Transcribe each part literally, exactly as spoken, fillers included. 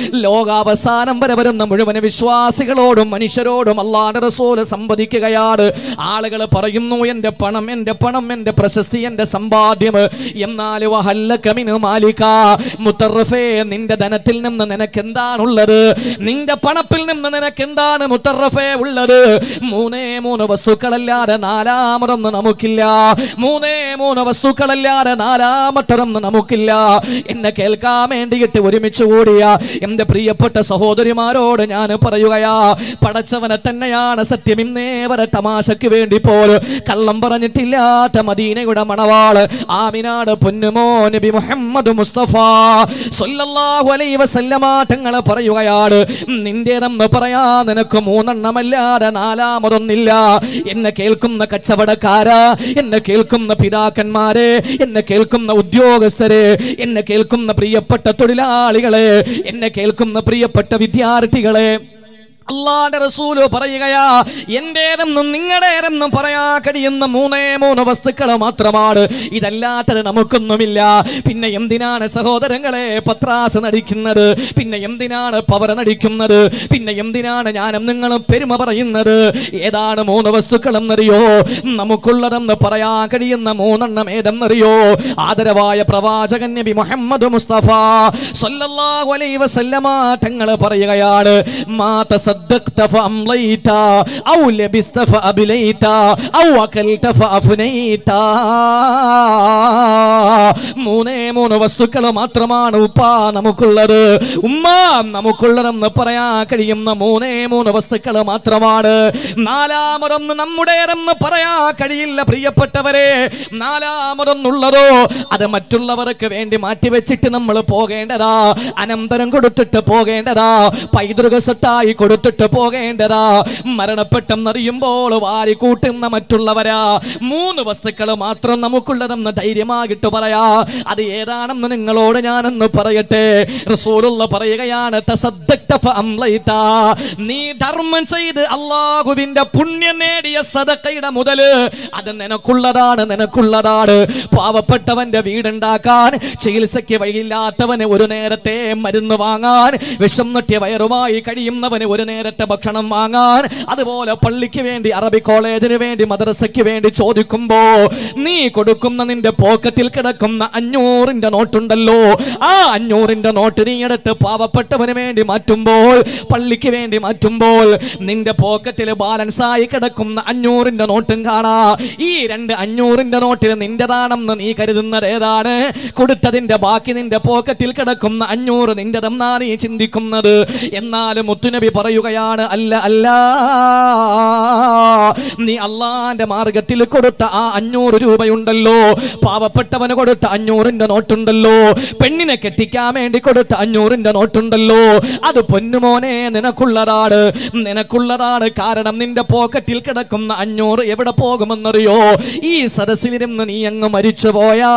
ലോകാവസാനം വരെ വരുന്ന മുഴുവൻ വിശ്വാസികളോടും മനുഷ്യരോടും അല്ലാഹുവിന്റെ റസൂൽ സംവദിക്കുകയാണ്. ആളുകൾ പറയുന്നു എൻ്റെ പണം, എൻ്റെ പണം, എൻ്റെ പ്രശസ്തി, എൻ്റെ സമ്പാദ്യം. എന്നാൽ വഹല്ലക മിൻ മാലിക മുത്തറഫേ, നിന്റെ ധനത്തിൽ നിന്ന് നിനക്ക് എന്താണുള്ളത്? നിന്റെ പണത്തിൽ നിന്ന് നിനക്ക് എന്താണ് മുത്തറഫേ ഉള്ളത്? മൂന്നേ മൂന്ന് വസ്തുക്കളല്ലാതെ നാലാമതൊന്നും നമുക്കില്ല. മൂന്നേ മൂന്ന് വസ്തുക്കളല്ലാതെ നാലാമത്തതൊന്നും നമുക്കില്ല. എന്നെ കേൾക്കാൻ വേണ്ടിയിട്ട് ഒരുമിച്ച് കൂടിയ എൻ്റെ പ്രിയപ്പെട്ട സഹോദരിമാരോട് ഞാൻ പറയുകയാ, പടച്ചവനെ തന്നെയാണ് സത്യം. ഇന്നേ വരെ തമാശക്ക് വേണ്ടി പോലും കള്ളം പറഞ്ഞിട്ടില്ലാത്ത മദീനയുടെ മണവാള് ആമിനാട് പൊന്നുമോ നബി മുഹമ്മദ് മുസ്തഫ സല്ലല്ലാഹു അലൈഹി വസല്ലമ തങ്ങൾ പറയുകയാണ്, നിന്റേതെന്ന് പറയാ നിനക്ക് മൂന്നെണ്ണമല്ലാതെ നാലാമതൊന്നില്ല. എന്നെ കേൾക്കുന്ന കച്ചവടക്കാരാ, എന്നെ കേൾക്കുന്ന പിതാക്കന്മാരെ, എന്നെ കേൾക്കുന്ന ഉദ്യോഗസ്ഥരെ, എന്നെ കേൾക്കുന്ന പ്രിയപ്പെട്ട തൊഴിലാളികളെ, എന്നെ കേൾക്കുന്ന പ്രിയപ്പെട്ട വിദ്യാർത്ഥികളെ, അല്ലാഹുവിന്റെ റസൂൽ പറയുകയാ, എന്റേതെന്നും നിങ്ങളുടേതെന്നും പറയാ കഴിയുന്ന മൂന്നേ മൂന്ന് വസ്തുക്കൾ മാത്രമാണ്. ഇതല്ലാത്തത് നമുക്കൊന്നുമില്ല. പിന്നെ എന്തിനാണ് സഹോദരങ്ങളെ പത്രാസ് നടിക്കുന്നത്? പിന്നെ എന്തിനാണ് പവർ നടിക്കുന്നത്? പിന്നെ എന്തിനാണ് ഞാനും നിങ്ങളും പെരുമ പറയുന്നത്? ഏതാണ് മൂന്ന് വസ്തുക്കളെന്നറിയോ? നമുക്കുള്ളതെന്ന് പറയാൻ കഴിയുന്ന മൂന്നെണ്ണം ഏതെന്നറിയോ? ആദരവായ പ്രവാചകൻ നബി മുഹമ്മദ് മുസ്തഫ സല്ലല്ലാഹു അലൈഹി വസല്ലമ തങ്ങൾ പറയുകയാണ്, മാ صدقت فأمليت أو لبست فأبليت أو أكلت فأفنيت. മൂന്നേ മൂന്ന് വസ്തുക്കൾ മാത്രമാണ് ഉപ്പാ നമുക്കുള്ളത്, ഉമ്മ നമുക്കുള്ളതെന്ന് പറയാൻ കഴിയുന്ന മൂന്നേ മൂന്ന് വസ്തുക്കൾ മാത്രമാണ്. നാലാമതൊന്ന് നമ്മുടേതെന്ന് പറയാൻ കഴിയില്ല പ്രിയപ്പെട്ടവരെ. നാലാമതൊന്നുള്ളതോ അത് മറ്റുള്ളവർക്ക് വേണ്ടി മാറ്റിവെച്ചിട്ട് നമ്മൾ പോകേണ്ടതാ, അനന്തരം കൊടുത്തിട്ട് പോകേണ്ടതാ, പൈതൃക സ്വത്തായി കൊടുത്തിട്ട് പോകേണ്ടതാ, മരണപ്പെട്ടെന്നറിയുമ്പോൾ വാരി കൂട്ടുന്ന മറ്റുള്ളവരാ. മൂന്ന് വസ്തുക്കൾ മാത്രം നമുക്കുള്ളതെന്ന് ധൈര്യമായിട്ട് പറയാ. അത് ഏതാണെന്ന് നിങ്ങളോട് ഞാനൊന്ന് പറയട്ടെ. റസൂലുള്ള പറയുകയാണ്, തസദ്ദഖ്ത ഫഅംലൈത, നീ ധർമ്മം ചെയ്ത് അല്ലാഹുവിന്റെ പുണ്യം നേടിയ സദഖയുടെ മുതല് അത് നിനക്കുള്ളതാണ്, നിനക്കുള്ളതാണ്. പാവപ്പെട്ടവന്റെ വീടുണ്ടാക്കാൻ, ചികിത്സയ്ക്ക് വഴിയില്ലാത്തവന് ഒരു നേരത്തെ മരുന്ന് വാങ്ങാൻ, വിഷം നട്ടിയ വയറുമായി കഴിയുന്നവന് ഒരു നേരത്തെ ഭക്ഷണം വാങ്ങാൻ, അതുപോലെ പള്ളിക്ക് വേണ്ടി, അറബി കോളേജിന് വേണ്ടി, മദ്രസയ്ക്ക് വേണ്ടി ചോദിക്കുമ്പോ നീ കൊടുക്കുന്ന നിന്റെ പോക്കറ്റിൽ കിടക്കുന്ന അഞ്ഞൂറിന്റെ നോട്ടുണ്ടല്ലോ, ആ അഞ്ഞൂറിന്റെ നോട്ട് നീ എടുത്ത് പാവപ്പെട്ടവന് വേണ്ടി മാറ്റുമ്പോൾ, പള്ളിക്ക് വേണ്ടി മാറ്റുമ്പോൾ നിന്റെ പോക്കറ്റിൽ ബാലൻസ് ആയി കിടക്കുന്ന അഞ്ഞൂറിന്റെ നോട്ടും കാണാ. ഈ രണ്ട് അഞ്ഞൂറിന്റെ നോട്ടിൽ നിന്റെതാണെന്ന് നീ കരുതുന്നത് ഏതാണ്? കൊടുത്തതിന്റെ ബാക്കി നിന്റെ പോക്കറ്റിൽ കിടക്കുന്ന അഞ്ഞൂറ് നിന്റെതെന്നാ നീ ചിന്തിക്കുന്നത്. എന്നാലും മുത്തുനബി പറയുകയാണ്, അല്ല അല്ല, നീ അള്ളാന്റെ മാർഗത്തിൽ കൊടുത്ത ആ അഞ്ഞൂറ് രൂപയുണ്ടല്ലോ, പാവപ്പെട്ടവന് കൊടുത്ത അഞ്ഞൂറിന്റെ നോട്ടുണ്ടല്ലോ, പെണ്ണിനെ കെട്ടിക്കാൻ വേണ്ടി കൊടുത്ത അഞ്ഞൂറിന്റെ നോട്ടുണ്ടല്ലോ, അത് പൊന്നുമോനെ നിനക്കുള്ളതാണ്, നിനക്കുള്ളതാണ്. കാരണം നിന്റെ പോക്കറ്റിൽ കിടക്കുന്ന അഞ്ഞൂറ് എവിടെ പോകുമെന്നറിയോ? ഈ സദസ്സിലിരുന്ന് നീ അങ്ങ് മരിച്ചു പോയാ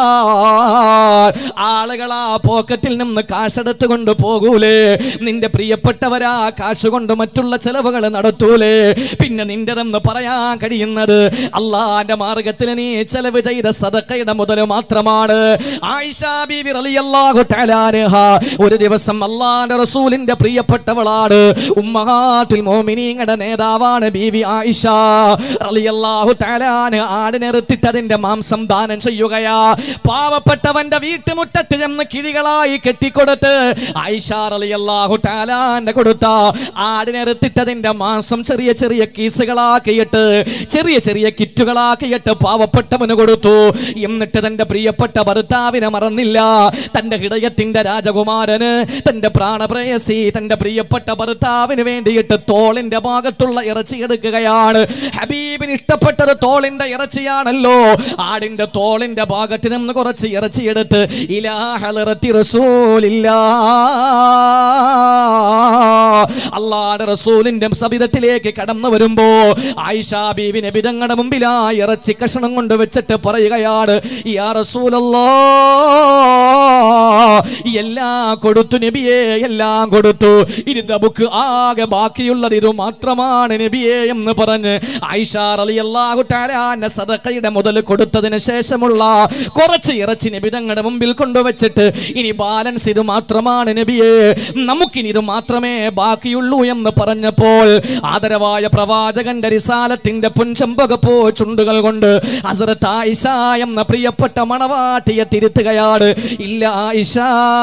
ആളുകൾ ആ പോക്കറ്റിൽ നിന്ന് കാശെടുത്ത് കൊണ്ട് പോകൂലേ? നിന്റെ പ്രിയപ്പെട്ടവരാ കാശ് കൊണ്ട് മറ്റുള്ള ചെലവുകൾ നടത്തൂലേ? പിന്നെ നിന്റെതെന്ന് പറയാൻ കഴിയുന്നത് അള്ളാന്റെ മാർഗത്തിൽ നീ ചെലവ് ചെയ്ത സദഖയുടെ മുതൽ മാത്രമാണ്. ആയിഷ ബീവി റളിയല്ലാഹു തആല അൻഹ ഒരു ദിവസം അള്ളാന്റെ റസൂലിന്റെ പ്രിയപ്പെട്ടവളാണ്, ഉമ്മഹാത്തുൽ മുഅ്മിനീങ്ങളുടെ നേതാവാണ് ബീവി ആയിഷ റളിയല്ലാഹു തആല അൻഹ. ആടിനെറുത്തിട്ട് അതിന്റെ മാംസം ദാനം ചെയ്യുകയാ. പാവപ്പെട്ടവന്റെ വീട്ടുമുറ്റത്ത് ചെന്ന് കിഴികളായി കെട്ടിക്കൊടുത്ത് ആയിഷ റളിയല്ലാഹു തആല അൻഹ കൊടുത്ത ആടിനെറുത്തിട്ടതിന്റെ മാംസം ചെറിയ ചെറിയ കീസുകളാക്കിയിട്ട്, ചെറിയ ചെറിയ കിറ്റുകളാക്കിയിട്ട് പാവപ്പെട്ടവന് കൊടുത്തു. എന്നിട്ട് തന്റെ പ്രിയപ്പെട്ട ഭർത്താവിനെ മറന്നില്ല. തന്റെ ഹൃദയത്തിന്റെ രാജകുമാരന്, തന്റെ പ്രാണപ്രേയസി, തന്റെ പ്രിയപ്പെട്ട ഭർത്താവിന് വേണ്ടിയിട്ട് തോളിന്റെ ഭാഗത്തുള്ള ഇറച്ചി എടുക്കുകയാണ്. ഹബീബിന് ഇഷ്ടപ്പെട്ടത് തോളിന്റെ ഇറച്ചിയാണല്ലോ. ആടിന്റെ തോളിന്റെ ഭാഗത്ത് നിന്ന് കുറച്ച് ഇറച്ചിയെടുത്ത് ഇലാ ഹളറത്തി റസൂലില്ലാ, അല്ലാഹുവിന്റെ റസൂലിന്റെ സബിതത്തിലേക്ക് കടന്നു വരുമ്പോ ആയിഷ ബീവി നബി തങ്ങളുടെ മുമ്പിലായി ഇറച്ചി കഷണം കൊണ്ട് വെച്ചിട്ട് പറയുകയാണ്, യാ റസൂലല്ലാഹ്, എല്ലാം കൊടുത്തു നബിയേ, എല്ലാം കൊടുത്തു, ഇനി നമുക്ക് ആകെ ബാക്കിയുള്ളത് ഇത് മാത്രമാണ് നബിയേ എന്ന് പറഞ്ഞ് ആയിഷ റളിയല്ലാഹു തആല അൻഹ സദഖയുടെ മുതൽ കൊടുത്തതിന് ശേഷമുള്ള കുറച്ച് ഇറച്ചി നബി തങ്ങളുടെ മുമ്പിൽ കൊണ്ടുവച്ചിട്ട് ഇനി ബാലൻസ് ഇത് മാത്രമാണ് നബിയേ, നമുക്കിനി ഇത് മാത്രമേ ബാക്കിയുള്ളൂ എന്ന് പറഞ്ഞപ്പോൾ ആദരവായ പ്രവാചകന്റെ റിസാലത്തിന്റെ പുഞ്ചമ്പകപ്പോ ചുണ്ടുകൾ കൊണ്ട് ഹസ്രത്ത് ആയിഷ എന്ന പ്രിയപ്പെട്ട മണവാട്ടിയെ തിരുത്തുകയാണ്. ഇല്ല ആയിഷ,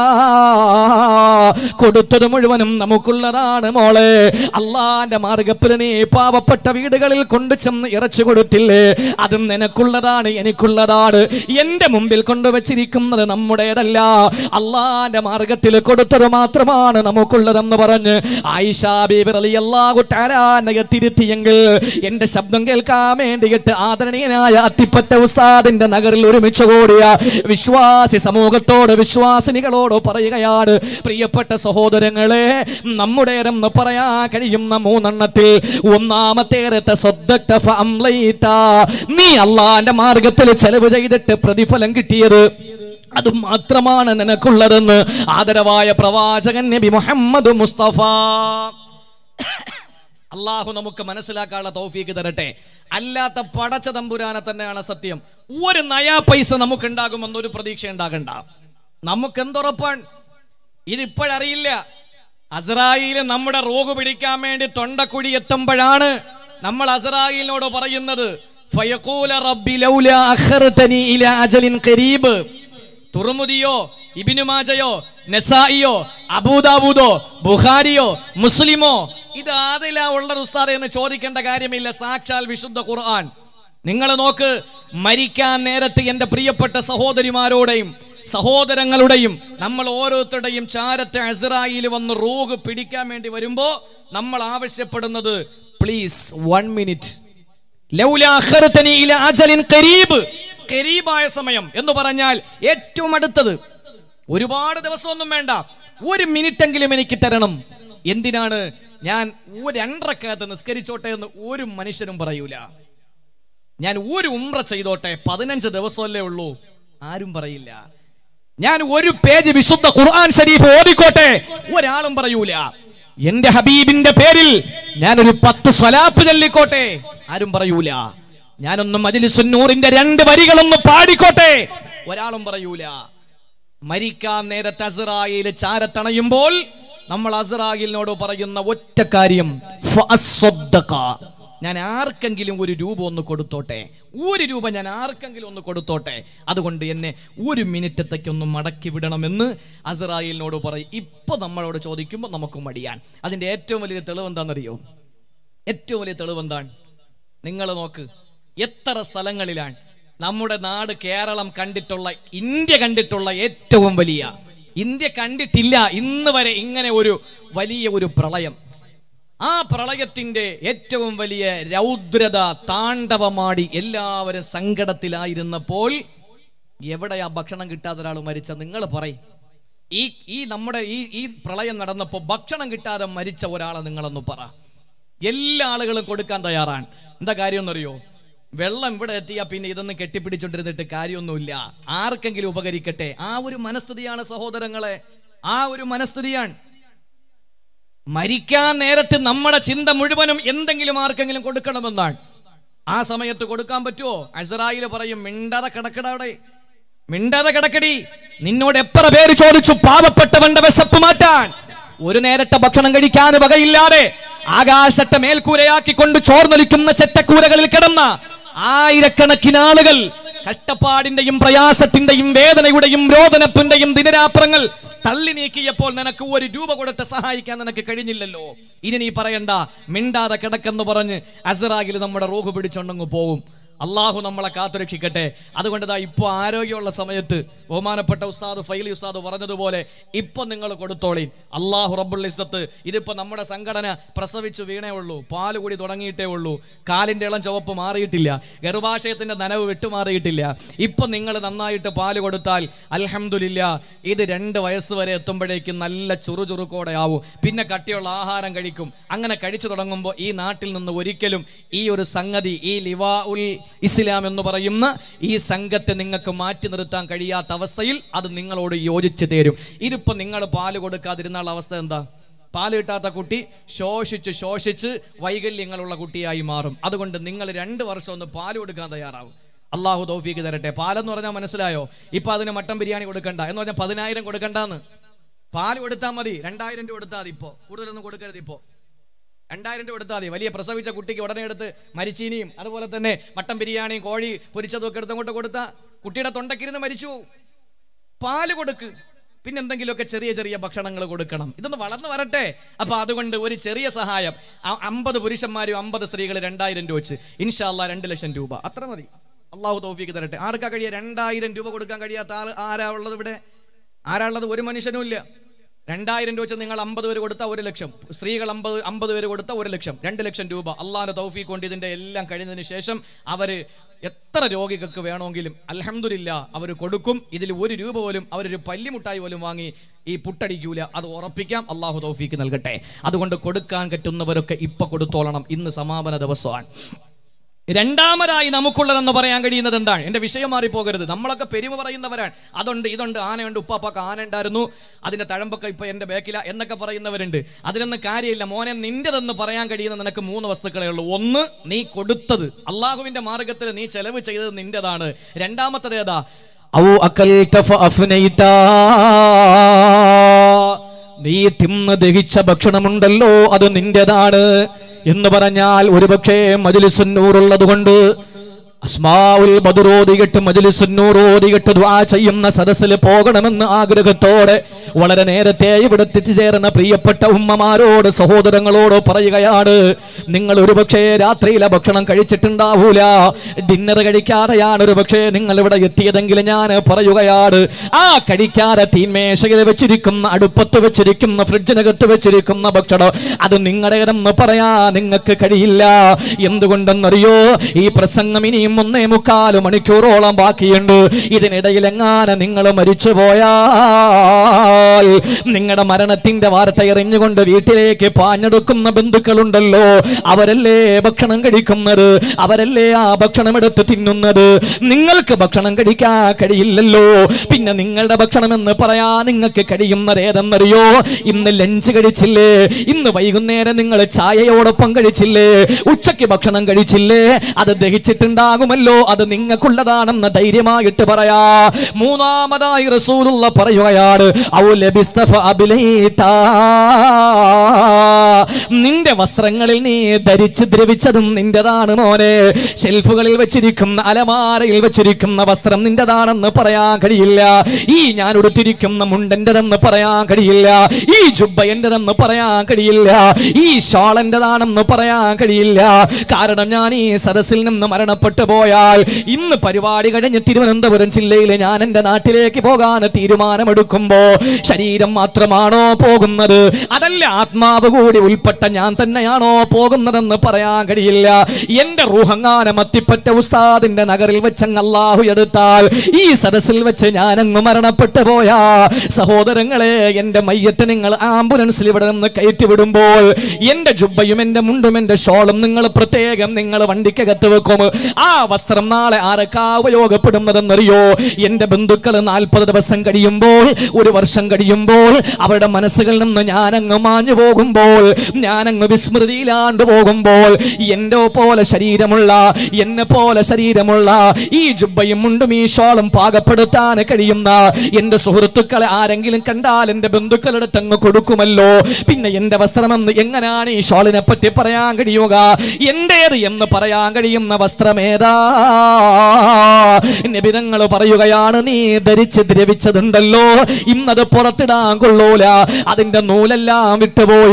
കൊടുത്തത് മുഴുവനും നമുക്കുള്ളതാണ് മോളെ. അള്ളാന്റെ മാർഗത്തിൽ നീ പാവപ്പെട്ട വീടുകളിൽ കൊണ്ടു ചെന്ന് ഇറച്ചു കൊടുത്തില്ലേ, അതും നിനക്കുള്ളതാണ്, എനിക്കുള്ളതാണ്. എന്റെ മുമ്പിൽ കൊണ്ടുവച്ചിരിക്കുന്നത് നമ്മുടേതല്ല, അള്ളാന്റെ മാർഗത്തിൽ കൊടുത്തത് മാത്രമാണ് നമുക്കുള്ളതെന്ന് പറഞ്ഞ് ആയിഷ ബീബി റളിയല്ലാഹു തആല അൻഹയെ തിരുത്തിയെങ്കിൽ എന്റെ ശബ്ദം കേൾക്കാൻ വേണ്ടിയിട്ട് ആദരണീയനായ അത്തിപ്പറ്റ ഉസ്താദിന്റെ നഗറിൽ ഒരുമിച്ച് കൂടിയ വിശ്വാസി സമൂഹത്തോട്, വിശ്വാസിനികളോട് പറയുകയാണ്, പ്രിയപ്പെട്ട സഹോദരങ്ങളെ, നമ്മുടേതെന്ന് പറയാൻ കഴിയുന്ന മൂന്നെണ്ണത്തിൽ ഒന്നാമത്തേരത്തെ സ്വദ്ദഖ്ത ഫഅംലൈത, നീ അള്ളാന്റെ മാർഗത്തിൽ ചെലവ് ചെയ്തിട്ട് പ്രതിഫലം കിട്ടിയത് അത് മാത്രമാണ് നിനക്കുള്ളതെന്ന് ആദരവായ പ്രവാചകൻ നബി മുഹമ്മദ് മുസ്തഫ. അള്ളാഹു നമുക്ക് മനസ്സിലാക്കാനുള്ള തൗഫീക്ക് തരട്ടെ. അല്ലാത്ത പടച്ച തമ്പുരാനെ തന്നെയാണ് സത്യം. ഒരു നയാ പൈസ നമുക്ക് ഉണ്ടാകുമെന്നൊരു പ്രതീക്ഷ ഉണ്ടാകണ്ട. നമുക്ക് എന്തുറപ്പാണ്? ഇതിപ്പോഴറിയില്ല. അസ്രായീല് നമ്മുടെ റൂഹ് പിടിക്കാൻ വേണ്ടി തൊണ്ടക്കുഴി എത്തുമ്പോഴാണ് നമ്മൾ അസ്രായീലിനോട് പറയുന്നത്, ഫയഖൂല റബ്ബി ലൗലാ അഖർതനി ഇലാ അജലിൻ ഖരീബ്. തുർമുദിയോ ഇബ്നു മാജയോ നസായിയോ അബൂദാവൂദോ ബുഖാരിയോ മുസ്ലിമോ ഇത് ആദിലാ ഉള്ള ഉസ്താദ് എന്ന് ചോദിക്കേണ്ട കാര്യമില്ല. സാക്ഷാൽ വിശുദ്ധ ഖുർആൻ. നിങ്ങൾ നോക്ക്, മരിക്കാൻ നേരത്ത് എൻ്റെ പ്രിയപ്പെട്ട സഹോദരിമാരോടെയും സഹോദരങ്ങളുടെയും നമ്മൾ ഓരോരുത്തരുടെയും ചാരത്തെ അസ്രായീൽ വന്ന് റൂഹ് പിടിക്കാൻ വേണ്ടി വരുമ്പോ നമ്മൾ ആവശ്യപ്പെടുന്നത്, പ്ലീസ് വൺ മിനിറ്റ്, ലൗലാ അഖർതനി ഇലാ അജലിൻ ഖരീബ്. ഖരീബായ സമയം എന്ന് പറഞ്ഞാൽ ഏറ്റവും അടുത്തത്, ഒരുപാട് ദിവസമൊന്നും വേണ്ട, ഒരു മിനിറ്റ് എങ്കിലും എനിക്ക് തരണം. എന്തിനാണ്? ഞാൻ ഒരു രണ്ടരക്കാലത്ത് നിസ്കരിച്ചോട്ടെ എന്ന് ഒരു മനുഷ്യനും പറയൂല. ഞാൻ ഒരു ഉംറ ചെയ്തോട്ടെ, പതിനഞ്ച് ദിവസമല്ലേ ഉള്ളൂ, ആരും പറയില്ല. ഞാൻ ഒരു പേജ് വിശുദ്ധ ഖുർആൻ ശരീഫ് ഓതിക്കോട്ടെ, ഒരാളും പറയൂല. എന്റെ ഹബീബിന്റെ പേരിൽ ഞാനൊരു പത്ത് സ്വലാത്ത് ചൊല്ലിക്കോട്ടെ, ആരും പറയൂല. ഞാനൊന്ന് മജ്ലിസുൻ നൂറിന്റെ രണ്ട് വരികളൊന്ന് പാടിക്കോട്ടെ, ഒരാളും പറയൂല. മരിക്കാൻ നേരത്തെ അസ്രായീൽ ചാരത്തണയുമ്പോൾ നമ്മൾ അസ്രായീലിനോട് പറയുന്ന ഒറ്റ കാര്യം, ഫഅസ്സദ്ദഖ, ഞാൻ ആർക്കെങ്കിലും ഒരു രൂപ ഒന്ന് കൊടുത്തോട്ടെ, ഒരു രൂപ ഞാൻ ആർക്കെങ്കിലും ഒന്ന് കൊടുത്തോട്ടെ, അതുകൊണ്ട് എന്നെ ഒരു മിനിറ്റത്തേക്കൊന്ന് മടക്കി വിടണമെന്ന് അസ്രായീലിനോട് പറയും. ഇപ്പൊ നമ്മളോട് ചോദിക്കുമ്പോൾ നമുക്ക് മടിയാൻ. അതിന്റെ ഏറ്റവും വലിയ തെളിവ് എന്താണെന്നറിയോ? ഏറ്റവും വലിയ തെളിവ് എന്താണ്? നിങ്ങൾ നോക്ക്, എത്ര സ്ഥലങ്ങളിലാണ് നമ്മുടെ നാട് കേരളം കണ്ടിട്ടുള്ള, ഇന്ത്യ കണ്ടിട്ടുള്ള ഏറ്റവും വലിയ, ഇന്ത്യ കണ്ടിട്ടില്ല ഇന്ന് വരെ ഇങ്ങനെ ഒരു വലിയ ഒരു പ്രളയം. ആ പ്രളയത്തിന്റെ ഏറ്റവും വലിയ രൗദ്രത താണ്ഡവമാടി എല്ലാവരും സങ്കടത്തിലായിരുന്നപ്പോൾ എവിടെയാ ഭക്ഷണം കിട്ടാത്ത ഒരാൾ മരിച്ച? നിങ്ങൾ പറയും. ഈ ഈ നമ്മുടെ ഈ ഈ പ്രളയം നടന്നപ്പോൾ ഭക്ഷണം കിട്ടാതെ മരിച്ച ഒരാളെ നിങ്ങളൊന്ന് പറ. എല്ലാ ആളുകളും കൊടുക്കാൻ തയ്യാറാണ്. എന്താ കാര്യം എന്നറിയോ? വെള്ളം ഇവിടെ എത്തിയാ പിന്നെ ഇതൊന്നും കെട്ടിപ്പിടിച്ചോണ്ടിരുന്നിട്ട് കാര്യമൊന്നുമില്ല, ആർക്കെങ്കിലും ഉപകരിക്കട്ടെ. ആ ഒരു മനസ്ഥിതിയാണ് സഹോദരങ്ങളെ, ആ ഒരു മനസ്ഥിതിയാണ്. മരിക്കാൻ നേരത്ത് നമ്മുടെ ചിന്ത മുഴുവനും എന്തെങ്കിലും ആർക്കെങ്കിലും കൊടുക്കണമെന്നാണ്. ആ സമയത്ത് കൊടുക്കാൻ പറ്റുമോ? അസ്രായീൽ പറയും, മിണ്ടാതെ കിടക്കടവിടെ, മിണ്ടാതെ കിടക്കടി. നിന്നോട് എത്ര പേര് ചോദിച്ചു പാവപ്പെട്ടവന്റെ വിശപ്പ് മാറ്റാൻ? ഒരു നേരത്തെ ഭക്ഷണം കഴിക്കാൻ വകയില്ലാതെ ആകാശത്തെ മേൽക്കൂരയാക്കിക്കൊണ്ട് ചോർന്നൊലിക്കുന്ന ചെറ്റക്കൂരകളിൽ കിടന്ന ആയിരക്കണക്കിന് ആളുകൾ കഷ്ടപ്പാടിന്റെയും പ്രയാസത്തിന്റെയും വേദനയുടെയും രോദനത്തിന്റെയും ദിനരാത്രങ്ങൾ തള്ളി നീക്കിയപ്പോൾ നിനക്ക് ഒരു രൂപ കൊടുത്ത് സഹായിക്കാൻ നിനക്ക് കഴിഞ്ഞില്ലല്ലോ. ഇനി നീ പറയണ്ട, മിണ്ടാതെ കിടക്കെന്ന് പറഞ്ഞ് അസ്രായീൽ നമ്മുടെ റൂഹ് പിടിച്ചോണ്ടങ്ങ് പോവും. അള്ളാഹു നമ്മളെ കാത്തുരക്ഷിക്കട്ടെ. അതുകൊണ്ട് ദാ ഇപ്പോൾ ആരോഗ്യമുള്ള സമയത്ത് ബഹുമാനപ്പെട്ട ഉസ്താദ് ഫൈലി ഉസ്താദ് പറഞ്ഞതുപോലെ ഇപ്പം നിങ്ങൾ കൊടുത്തോളീൻ. അള്ളാഹു റബ്ബുൽ ഇസ്സത്ത് ഇതിപ്പോൾ നമ്മുടെ സംഘടന പ്രസവിച്ചു വീണേ ഉള്ളൂ, പാല് കൂടി തുടങ്ങിയിട്ടേ ഉള്ളൂ, കാലിൻ്റെ ഇളം ചുവപ്പ് മാറിയിട്ടില്ല, ഗർഭാശയത്തിൻ്റെ നനവ് വിട്ടുമാറിയിട്ടില്ല. ഇപ്പം നിങ്ങൾ നന്നായിട്ട് പാല് കൊടുത്താൽ അൽഹംദുലില്ലാ ഇത് രണ്ട് വയസ്സ് വരെ എത്തുമ്പോഴേക്കും നല്ല ചുറുചുറുക്കോടെ ആവും. പിന്നെ കട്ടിയുള്ള ആഹാരം കഴിക്കും. അങ്ങനെ കഴിച്ചു തുടങ്ങുമ്പോൾ ഈ നാട്ടിൽ നിന്ന് ഒരിക്കലും ഈ ഒരു സംഗതി, ഈ ലിവാ ഉൽ ഇസ്ലാം എന്ന് പറയുന്ന ഈ സംഘത്തെ നിങ്ങൾക്ക് മാറ്റി നിർത്താൻ കഴിയാത്ത അവസ്ഥയിൽ അത് നിങ്ങളോട് യോജിച്ചു തരും. ഇതിപ്പോൾ നിങ്ങൾ പാല് കൊടുക്കാതിരുന്നുള്ള അവസ്ഥ എന്താ? പാല് കിട്ടാത്ത കുട്ടി ശോഷിച്ച് ശോഷിച്ച് വൈകല്യങ്ങളുള്ള കുട്ടിയായി മാറും. അതുകൊണ്ട് നിങ്ങൾ രണ്ട് വർഷം ഒന്ന് പാല് കൊടുക്കാൻ തയ്യാറാവും. അള്ളാഹു തൗഫീക്ക് തരട്ടെ. പാലെന്ന് പറഞ്ഞാൽ മനസ്സിലായോ? ഇപ്പം അതിന് മട്ടൻ ബിരിയാണി കൊടുക്കണ്ട എന്ന് പറഞ്ഞാൽ പതിനായിരം കൊടുക്കണ്ടെന്ന്. പാല് കൊടുത്താൽ മതി, രണ്ടായിരം രൂപ കൊടുത്താൽ മതി. ഇപ്പോൾ കൂടുതലൊന്നും കൊടുക്കരുത്. ഇപ്പോൾ രണ്ടായിരം രൂപ കൊടുത്താൽ മതി. വലിയ പ്രസവിച്ച കുട്ടിക്ക് ഉടനെ എടുത്ത് മരിച്ചീനിയും അതുപോലെ തന്നെ മട്ടൻ ബിരിയാണിയും കോഴി പൊരിച്ചതും ഒക്കെ എടുത്തങ്ങോട്ട് കൊടുത്താൽ കുട്ടിയുടെ തൊണ്ടക്കിരുന്ന് മരിച്ചു പോവും. പാല് കൊടുക്ക്. പിന്നെ എന്തെങ്കിലുമൊക്കെ ചെറിയ ചെറിയ ഭക്ഷണങ്ങൾ കൊടുക്കണം. ഇതൊന്ന് വളർന്നു വരട്ടെ. അപ്പൊ അതുകൊണ്ട് ഒരു ചെറിയ സഹായം, അമ്പത് പുരുഷന്മാരും അമ്പത് സ്ത്രീകൾ രണ്ടായിരം രൂപ വെച്ച് ഇൻഷാ അല്ലാഹ് രണ്ട് ലക്ഷം രൂപ അത്ര മതി. അള്ളാഹു തൗഫീക്ക് തരട്ടെ. ആർക്കാ കഴിയുക? രണ്ടായിരം രൂപ കൊടുക്കാൻ കഴിയാത്ത ആൾ ആരാ ഉള്ളത് ഇവിടെ? ആരാ ഉള്ളത്? ഒരു മനുഷ്യനും ഇല്ല. രണ്ടായിരം രൂപ വെച്ച് നിങ്ങൾ അമ്പത് പേര് കൊടുത്താൽ ഒരു ലക്ഷം, സ്ത്രീകൾ അമ്പത് അമ്പത് പേര് കൊടുത്താൽ ഒരു ലക്ഷം, രണ്ട് ലക്ഷം രൂപ. അള്ളാഹിന്റെ തൗഫീഖ് കൊണ്ട് ഇതിന്റെ എല്ലാം കഴിഞ്ഞതിന് ശേഷം അവര് എത്ര രോഗികൾക്ക് വേണമെങ്കിലും അൽഹംദുലില്ലാ അവർ കൊടുക്കും. ഇതിൽ ഒരു രൂപ പോലും അവരൊരു പല്ലിമുട്ടായി പോലും വാങ്ങി ഈ പുട്ടടിക്കൂല. അത് ഉറപ്പിക്കാം. അള്ളാഹു തൗഫീഖ് നൽകട്ടെ. അതുകൊണ്ട് കൊടുക്കാൻ പറ്റുന്നവരൊക്കെ ഇപ്പൊ കൊടുത്തോളണം. ഇന്ന് സമാപന ദിവസമാണ്. രണ്ടാമതായി നമുക്കുള്ളതെന്ന് പറയാൻ കഴിയുന്നത് എന്താണ്? എൻ്റെ വിഷയം മാറിപ്പോകരുത്. നമ്മളൊക്കെ പെരുമ പറയുന്നവരാണ്. അതുണ്ട് ഇതുണ്ട്, ആനയുണ്ട്, ഉപ്പാപ്പാക്ക് ആന ഉണ്ടായിരുന്നു, അതിൻ്റെ തഴമ്പൊക്കെ ഇപ്പൊ എൻ്റെ ബാക്കില എന്നൊക്കെ പറയുന്നവരുണ്ട്. അതിനൊന്നും കാര്യമില്ല മോനെ. നിന്റെതെന്ന് പറയാൻ കഴിയുന്ന നിനക്ക് മൂന്ന് വസ്തുക്കളേ ഉള്ളൂ. ഒന്ന്, നീ കൊടുത്തത്, അള്ളാഹുവിന്റെ മാർഗത്തിൽ നീ ചെലവ് ചെയ്തത് നിന്റെതാണ്. രണ്ടാമത്തത് ഏതാ? ഔ അകൽത ഫഅഫ്നൈത, നീ തിന്ന് ദഹിച്ച ഭക്ഷണമുണ്ടല്ലോ അത് നിന്റേതാണ് എന്ന് പറഞ്ഞാൽ ഒരുപക്ഷേ മജ്ലിസുൻ നൂർ ഉള്ളത് കൊണ്ട് അസ്മാഉൽ ബദറോദികട്ട് മജ്ലിസുൻ നൂർ ഓദികട്ട് ദുആ ചെയ്യുന്ന സദസ്സിൽ പോകണമെന്ന് ആഗ്രഹത്തോടെ വളരെ നേരത്തെ ഇവിടെ എത്തിച്ചേർന്ന പ്രിയപ്പെട്ട ഉമ്മമാരോട് സഹോദരങ്ങളോട് പറയുകയാണ്, നിങ്ങൾ ഒരുപക്ഷേ രാത്രിയിലെ ഭക്ഷണം കഴിച്ചിട്ടുണ്ടാവൂല, ഡിന്നർ കഴിക്കാതെയാണ് ഒരുപക്ഷേ നിങ്ങൾ ഇവിടെ എത്തിയതെങ്കിൽ ഞാൻ പറയുകയാണ്, ആ കഴിക്കാതെ തീന്മേശയിൽ വെച്ചിരിക്കുന്ന, അടുപ്പത്ത് വെച്ചിരിക്കുന്ന, ഫ്രിഡ്ജിനകത്ത് വെച്ചിരിക്കുന്ന ഭക്ഷണം അത് നിങ്ങളുടേതെന്ന് പറയാ നിങ്ങൾക്ക് കഴിയില്ല. എന്തുകൊണ്ടെന്നറിയോ? ഈ പ്രസംഗം ഇനിയും ഒന്നേ മുക്കാല് മണിക്കൂറോളം ബാക്കിയുണ്ട്. ഇതിനിടയിൽ എങ്ങാനും നിങ്ങൾ മരിച്ചുപോയാൽ നിങ്ങളുടെ മരണത്തിന്റെ വാർത്ത എറിഞ്ഞുകൊണ്ട് വീട്ടിലേക്ക് പാഞ്ഞെടുക്കുന്ന ബന്ധുക്കളുണ്ടല്ലോ, അവരല്ലേ ഭക്ഷണം കഴിക്കുന്നത്, അവരല്ലേ ആ ഭക്ഷണം എടുത്ത് തിന്നുന്നത്. നിങ്ങൾക്ക് ഭക്ഷണം കഴിക്കാൻ കഴിയില്ലല്ലോ. പിന്നെ നിങ്ങളുടെ ഭക്ഷണം എന്ന് പറയാ നിങ്ങൾക്ക് കഴിയുന്നത് ഏതെന്നറിയോ? ഇന്ന് ലഞ്ച് കഴിച്ചില്ലേ, ഇന്ന് വൈകുന്നേരം നിങ്ങൾ ചായയോടൊപ്പം കഴിച്ചില്ലേ, ഉച്ചയ്ക്ക് ഭക്ഷണം കഴിച്ചില്ലേ, അത് ദഹിച്ചിട്ടുണ്ടാകും ല്ലോ, അത് നിങ്ങൾക്കുള്ളതാണെന്ന് ധൈര്യമായിട്ട് പറയാ. മൂന്നാമതായി റസൂലുള്ള പറയുകയാണ്, നിന്റെ വസ്ത്രങ്ങളിൽ നീ ധരിച്ച് ദ്രവിച്ചതും നിന്റേതാണ് മോനെ. ഷെൽഫുകളിൽ വെച്ചിരിക്കുന്ന, അലമാരയിൽ വെച്ചിരിക്കുന്ന വസ്ത്രം നിന്റേതാണെന്ന് പറയാൻ കഴിയില്ല. ഈ ഞാൻ ഉടുത്തിരിക്കുന്ന മുണ്ടെന്റെതെന്ന് പറയാൻ കഴിയില്ല. ഈ ജുബ്ബ എന്റെതെന്ന് പറയാൻ കഴിയില്ല. ഈ ഷാൾ എന്റേതാണെന്ന് പറയാൻ കഴിയില്ല. കാരണം ഞാൻ ഈ സദസ്സിൽ നിന്ന് മരണപ്പെട്ടു പോയാൽ ഇന്ന് പരിപാടി കഴിഞ്ഞ് തിരുവനന്തപുരം ജില്ലയിൽ ഞാൻ എൻ്റെ നാട്ടിലേക്ക് പോകാൻ തീരുമാനമെടുക്കുമ്പോ ശരീരം മാത്രമാണോ പോകുന്നത്, അതല്ല ആത്മാവ് കൂടി ഉൾപ്പെട്ട ഞാൻ തന്നെയാണോ പോകുന്നതെന്ന് പറയാൻ കഴിയില്ല. എന്റെ റൂഹങ്ങാനം അത്തിപ്പറ്റ ഉസ്താദിന്റെ നഗറിൽ വെച്ചങ്ങ് അല്ലാഹു എടുത്താൽ ഈ സദസ്സിൽ വെച്ച് ഞാനങ്ങ് മരണപ്പെട്ടു പോയാ സഹോദരങ്ങളെ, എന്റെ മയ്യത്ത് നിങ്ങൾ ആംബുലൻസിൽ ഇവിടെ നിന്ന് കയറ്റി വിടുമ്പോൾ എന്റെ ജുബ്ബയും എന്റെ മുണ്ടും എന്റെ ഷോളും നിങ്ങൾ പ്രത്യേകം നിങ്ങൾ വണ്ടിക്കകത്ത് വെക്കും. ആ വസ്ത്രം നാളെ ആരൊക്കെ ഉപയോഗപ്പെടുന്നതെന്നറിയോ? എന്റെ ബന്ധുക്കൾ നാൽപ്പത് ദിവസം കഴിയുമ്പോൾ, ഒരു വർഷം കഴിയുമ്പോൾ അവരുടെ മനസ്സുകളിൽ നിന്ന് ഞാനങ്ങ് മാഞ്ഞു പോകുമ്പോൾ, ഞാനങ്ങ് വിസ്മൃതിയിലാണ്ട് പോകുമ്പോൾ എന്റെ പോലെ ശരീരമുള്ള, എന്നെ പോലെ ശരീരമുള്ള ഈ ജുബ്ബയും മുണ്ടും ഈ ഷോളും പാകപ്പെടുത്താൻ കഴിയുന്ന എന്റെ സുഹൃത്തുക്കളെ ആരെങ്കിലും കണ്ടാൽ എന്റെ ബന്ധുക്കളുടെ അങ്ങ് കൊടുക്കുമല്ലോ. പിന്നെ എന്റെ വസ്ത്രമെന്ന് എങ്ങനെയാണ് ഈ ഷോളിനെ പറ്റി പറയാൻ കഴിയുക? എന്റേത് എന്ന് പറയാൻ കഴിയുന്ന വസ്ത്രമേതാ? നബിതങ്ങൾ പറയുകയാണ്, നീ ധരിച്ച് ദ്രവിച്ചതുണ്ടല്ലോ ഇന്നത് പുറത്തിടാൻ കൊള്ളൂല. അതിന്റെ നൂലെല്ലാം വിട്ടുപോയി, അതിന്റെ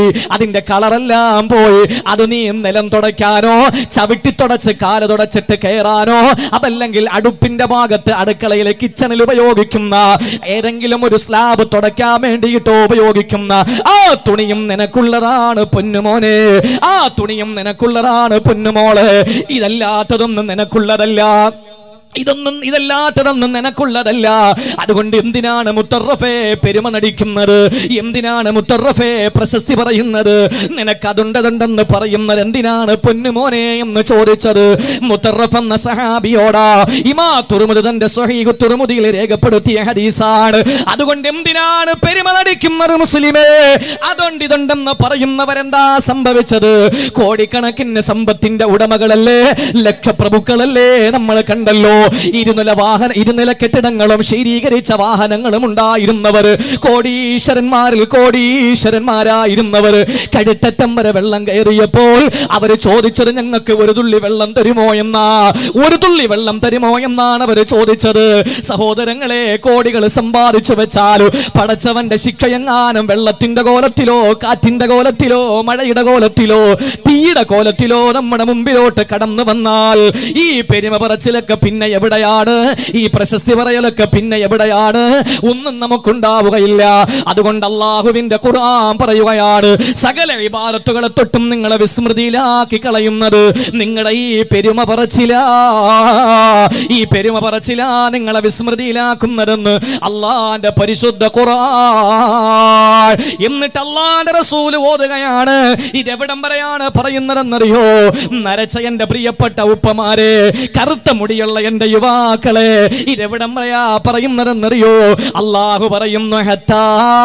അതിന്റെ കളറെല്ലാം പോയി. അത് നീ നിലം തുടയ്ക്കാനോ ചവിട്ടി തുടച്ച് കാല് തുടച്ചിട്ട് കയറാനോ അതല്ലെങ്കിൽ അടുപ്പിന്റെ ഭാഗത്ത് അടുക്കളയിലെ കിച്ചണിൽ ഉപയോഗിക്കുന്ന ഏതെങ്കിലും ഒരു സ്ലാബ് തുടയ്ക്കാൻ വേണ്ടിയിട്ടോ ഉപയോഗിക്കുന്ന ആ തുണിയും നിനക്കുള്ളതാണ് പൊന്നുമോനെ, ആ തുണിയും നിനക്കുള്ളതാണ് പൊന്നുമോള്. ഇതല്ലാത്തതൊന്നും നിനക്കുള്ളതല്ല, ഇതൊന്നും ഇതല്ലാത്തതൊന്നും നിനക്കുള്ളതല്ല. അതുകൊണ്ട് എന്തിനാണ് മുത്തറഫേ പെരുമ നടിക്കുന്നത്? എന്തിനാണ് മുത്തറഫേ പ്രശസ്തി പറയുന്നത്? നിനക്കതുണ്ടതുണ്ടെന്ന് പറയുന്നത് എന്തിനാണ് പൊന്നുമോനെ എന്ന് ചോദിച്ചത് മുത്തറഫ് എന്ന സഹാബിയോടാ. ഇമാ തുർമുദി തന്റെ സ്വഹീഹ് തുർമുദിയിൽ രേഖപ്പെടുത്തിയ ഹദീസാണ്. അതുകൊണ്ട് എന്തിനാണ് പെരുമ നടിക്കുന്നത് മുസ്ലിമേ? അതുകൊണ്ട് ഇതുണ്ടെന്ന് പറയുന്നവരെന്താ സംഭവിച്ചത്? കോടിക്കണക്കിന് സമ്പത്തിന്റെ ഉടമകളല്ലേ, ലക്ഷപ്രഭുക്കളല്ലേ നമ്മൾ കണ്ടല്ലോ. ഇരുനില വാഹന ഇരുനില കെട്ടിടങ്ങളും ശീരീകരിച്ച വാഹനങ്ങളും ഉണ്ടായിരുന്നവർ, കോടീശ്വരന്മാരിൽ കോടീശ്വരന്മാരായിരുന്നവർ. കഴുത്തറ്റം വരെ വെള്ളം കയറിയപ്പോൾ അവർ ചോദിച്ചത് ഞങ്ങൾക്ക് ഒരു തുള്ളി വെള്ളം തരുമോ എന്നാ, ഒരു തുള്ളി വെള്ളം തരുമോ എന്നാണ് അവർ ചോദിച്ചത്. സഹോദരങ്ങളെ, കോടികൾ സമ്പാദിച്ചു വെച്ചാൽ പടച്ചവന്റെ ശിക്ഷയെങ്ങാനും വെള്ളത്തിന്റെ കോലത്തിലോ കാറ്റിന്റെ കോലത്തിലോ മഴയുടെ കോലത്തിലോ തീയുടെ കോലത്തിലോ നമ്മുടെ മുമ്പിലോട്ട് കടന്നു വന്നാൽ ഈ പെരുമ പറച്ചിലൊക്കെ പിന്നെ എവിടെയാണ്? ഈ പ്രശസ്തി പറയലൊക്കെ പിന്നെ എവിടെയാണ്? ഒന്നും നമുക്കുണ്ടാവുകയില്ല. അതുകൊണ്ട് അള്ളാഹുവിന്റെ ഖുർആൻ പറയുകയാണ്, സകല ഇബാദത്തുകളെ തൊട്ടും നിങ്ങളെ വിസ്മൃതിയിലാക്കി കളയുന്നത് നിങ്ങളുടെ ഈ പെരുമ പറച്ചിലാ, ഈ പെരുമ പറച്ചിലാ നിങ്ങളെ വിസ്മൃതിയിലാക്കുന്നതെന്ന് അള്ളാന്റെ പരിശുദ്ധ ഖുർആൻ. എന്നിട്ട് അള്ളാന്റെ റസൂൽ ഓതുകയാണ്. ഇതെവിടം വരെയാണ് പറയുന്നതെന്നറിയോ? നരച്ച എന്റെ പ്രിയപ്പെട്ട ഉപ്പമാരെ, കറുത്ത മുടിയുള്ള എന്റെ യുവാക്കളെ, ഇതെവിടം വരെയാ പറയുന്നതെന്നറിയോ? അള്ളാഹു പറയുന്നു, ഹത്താ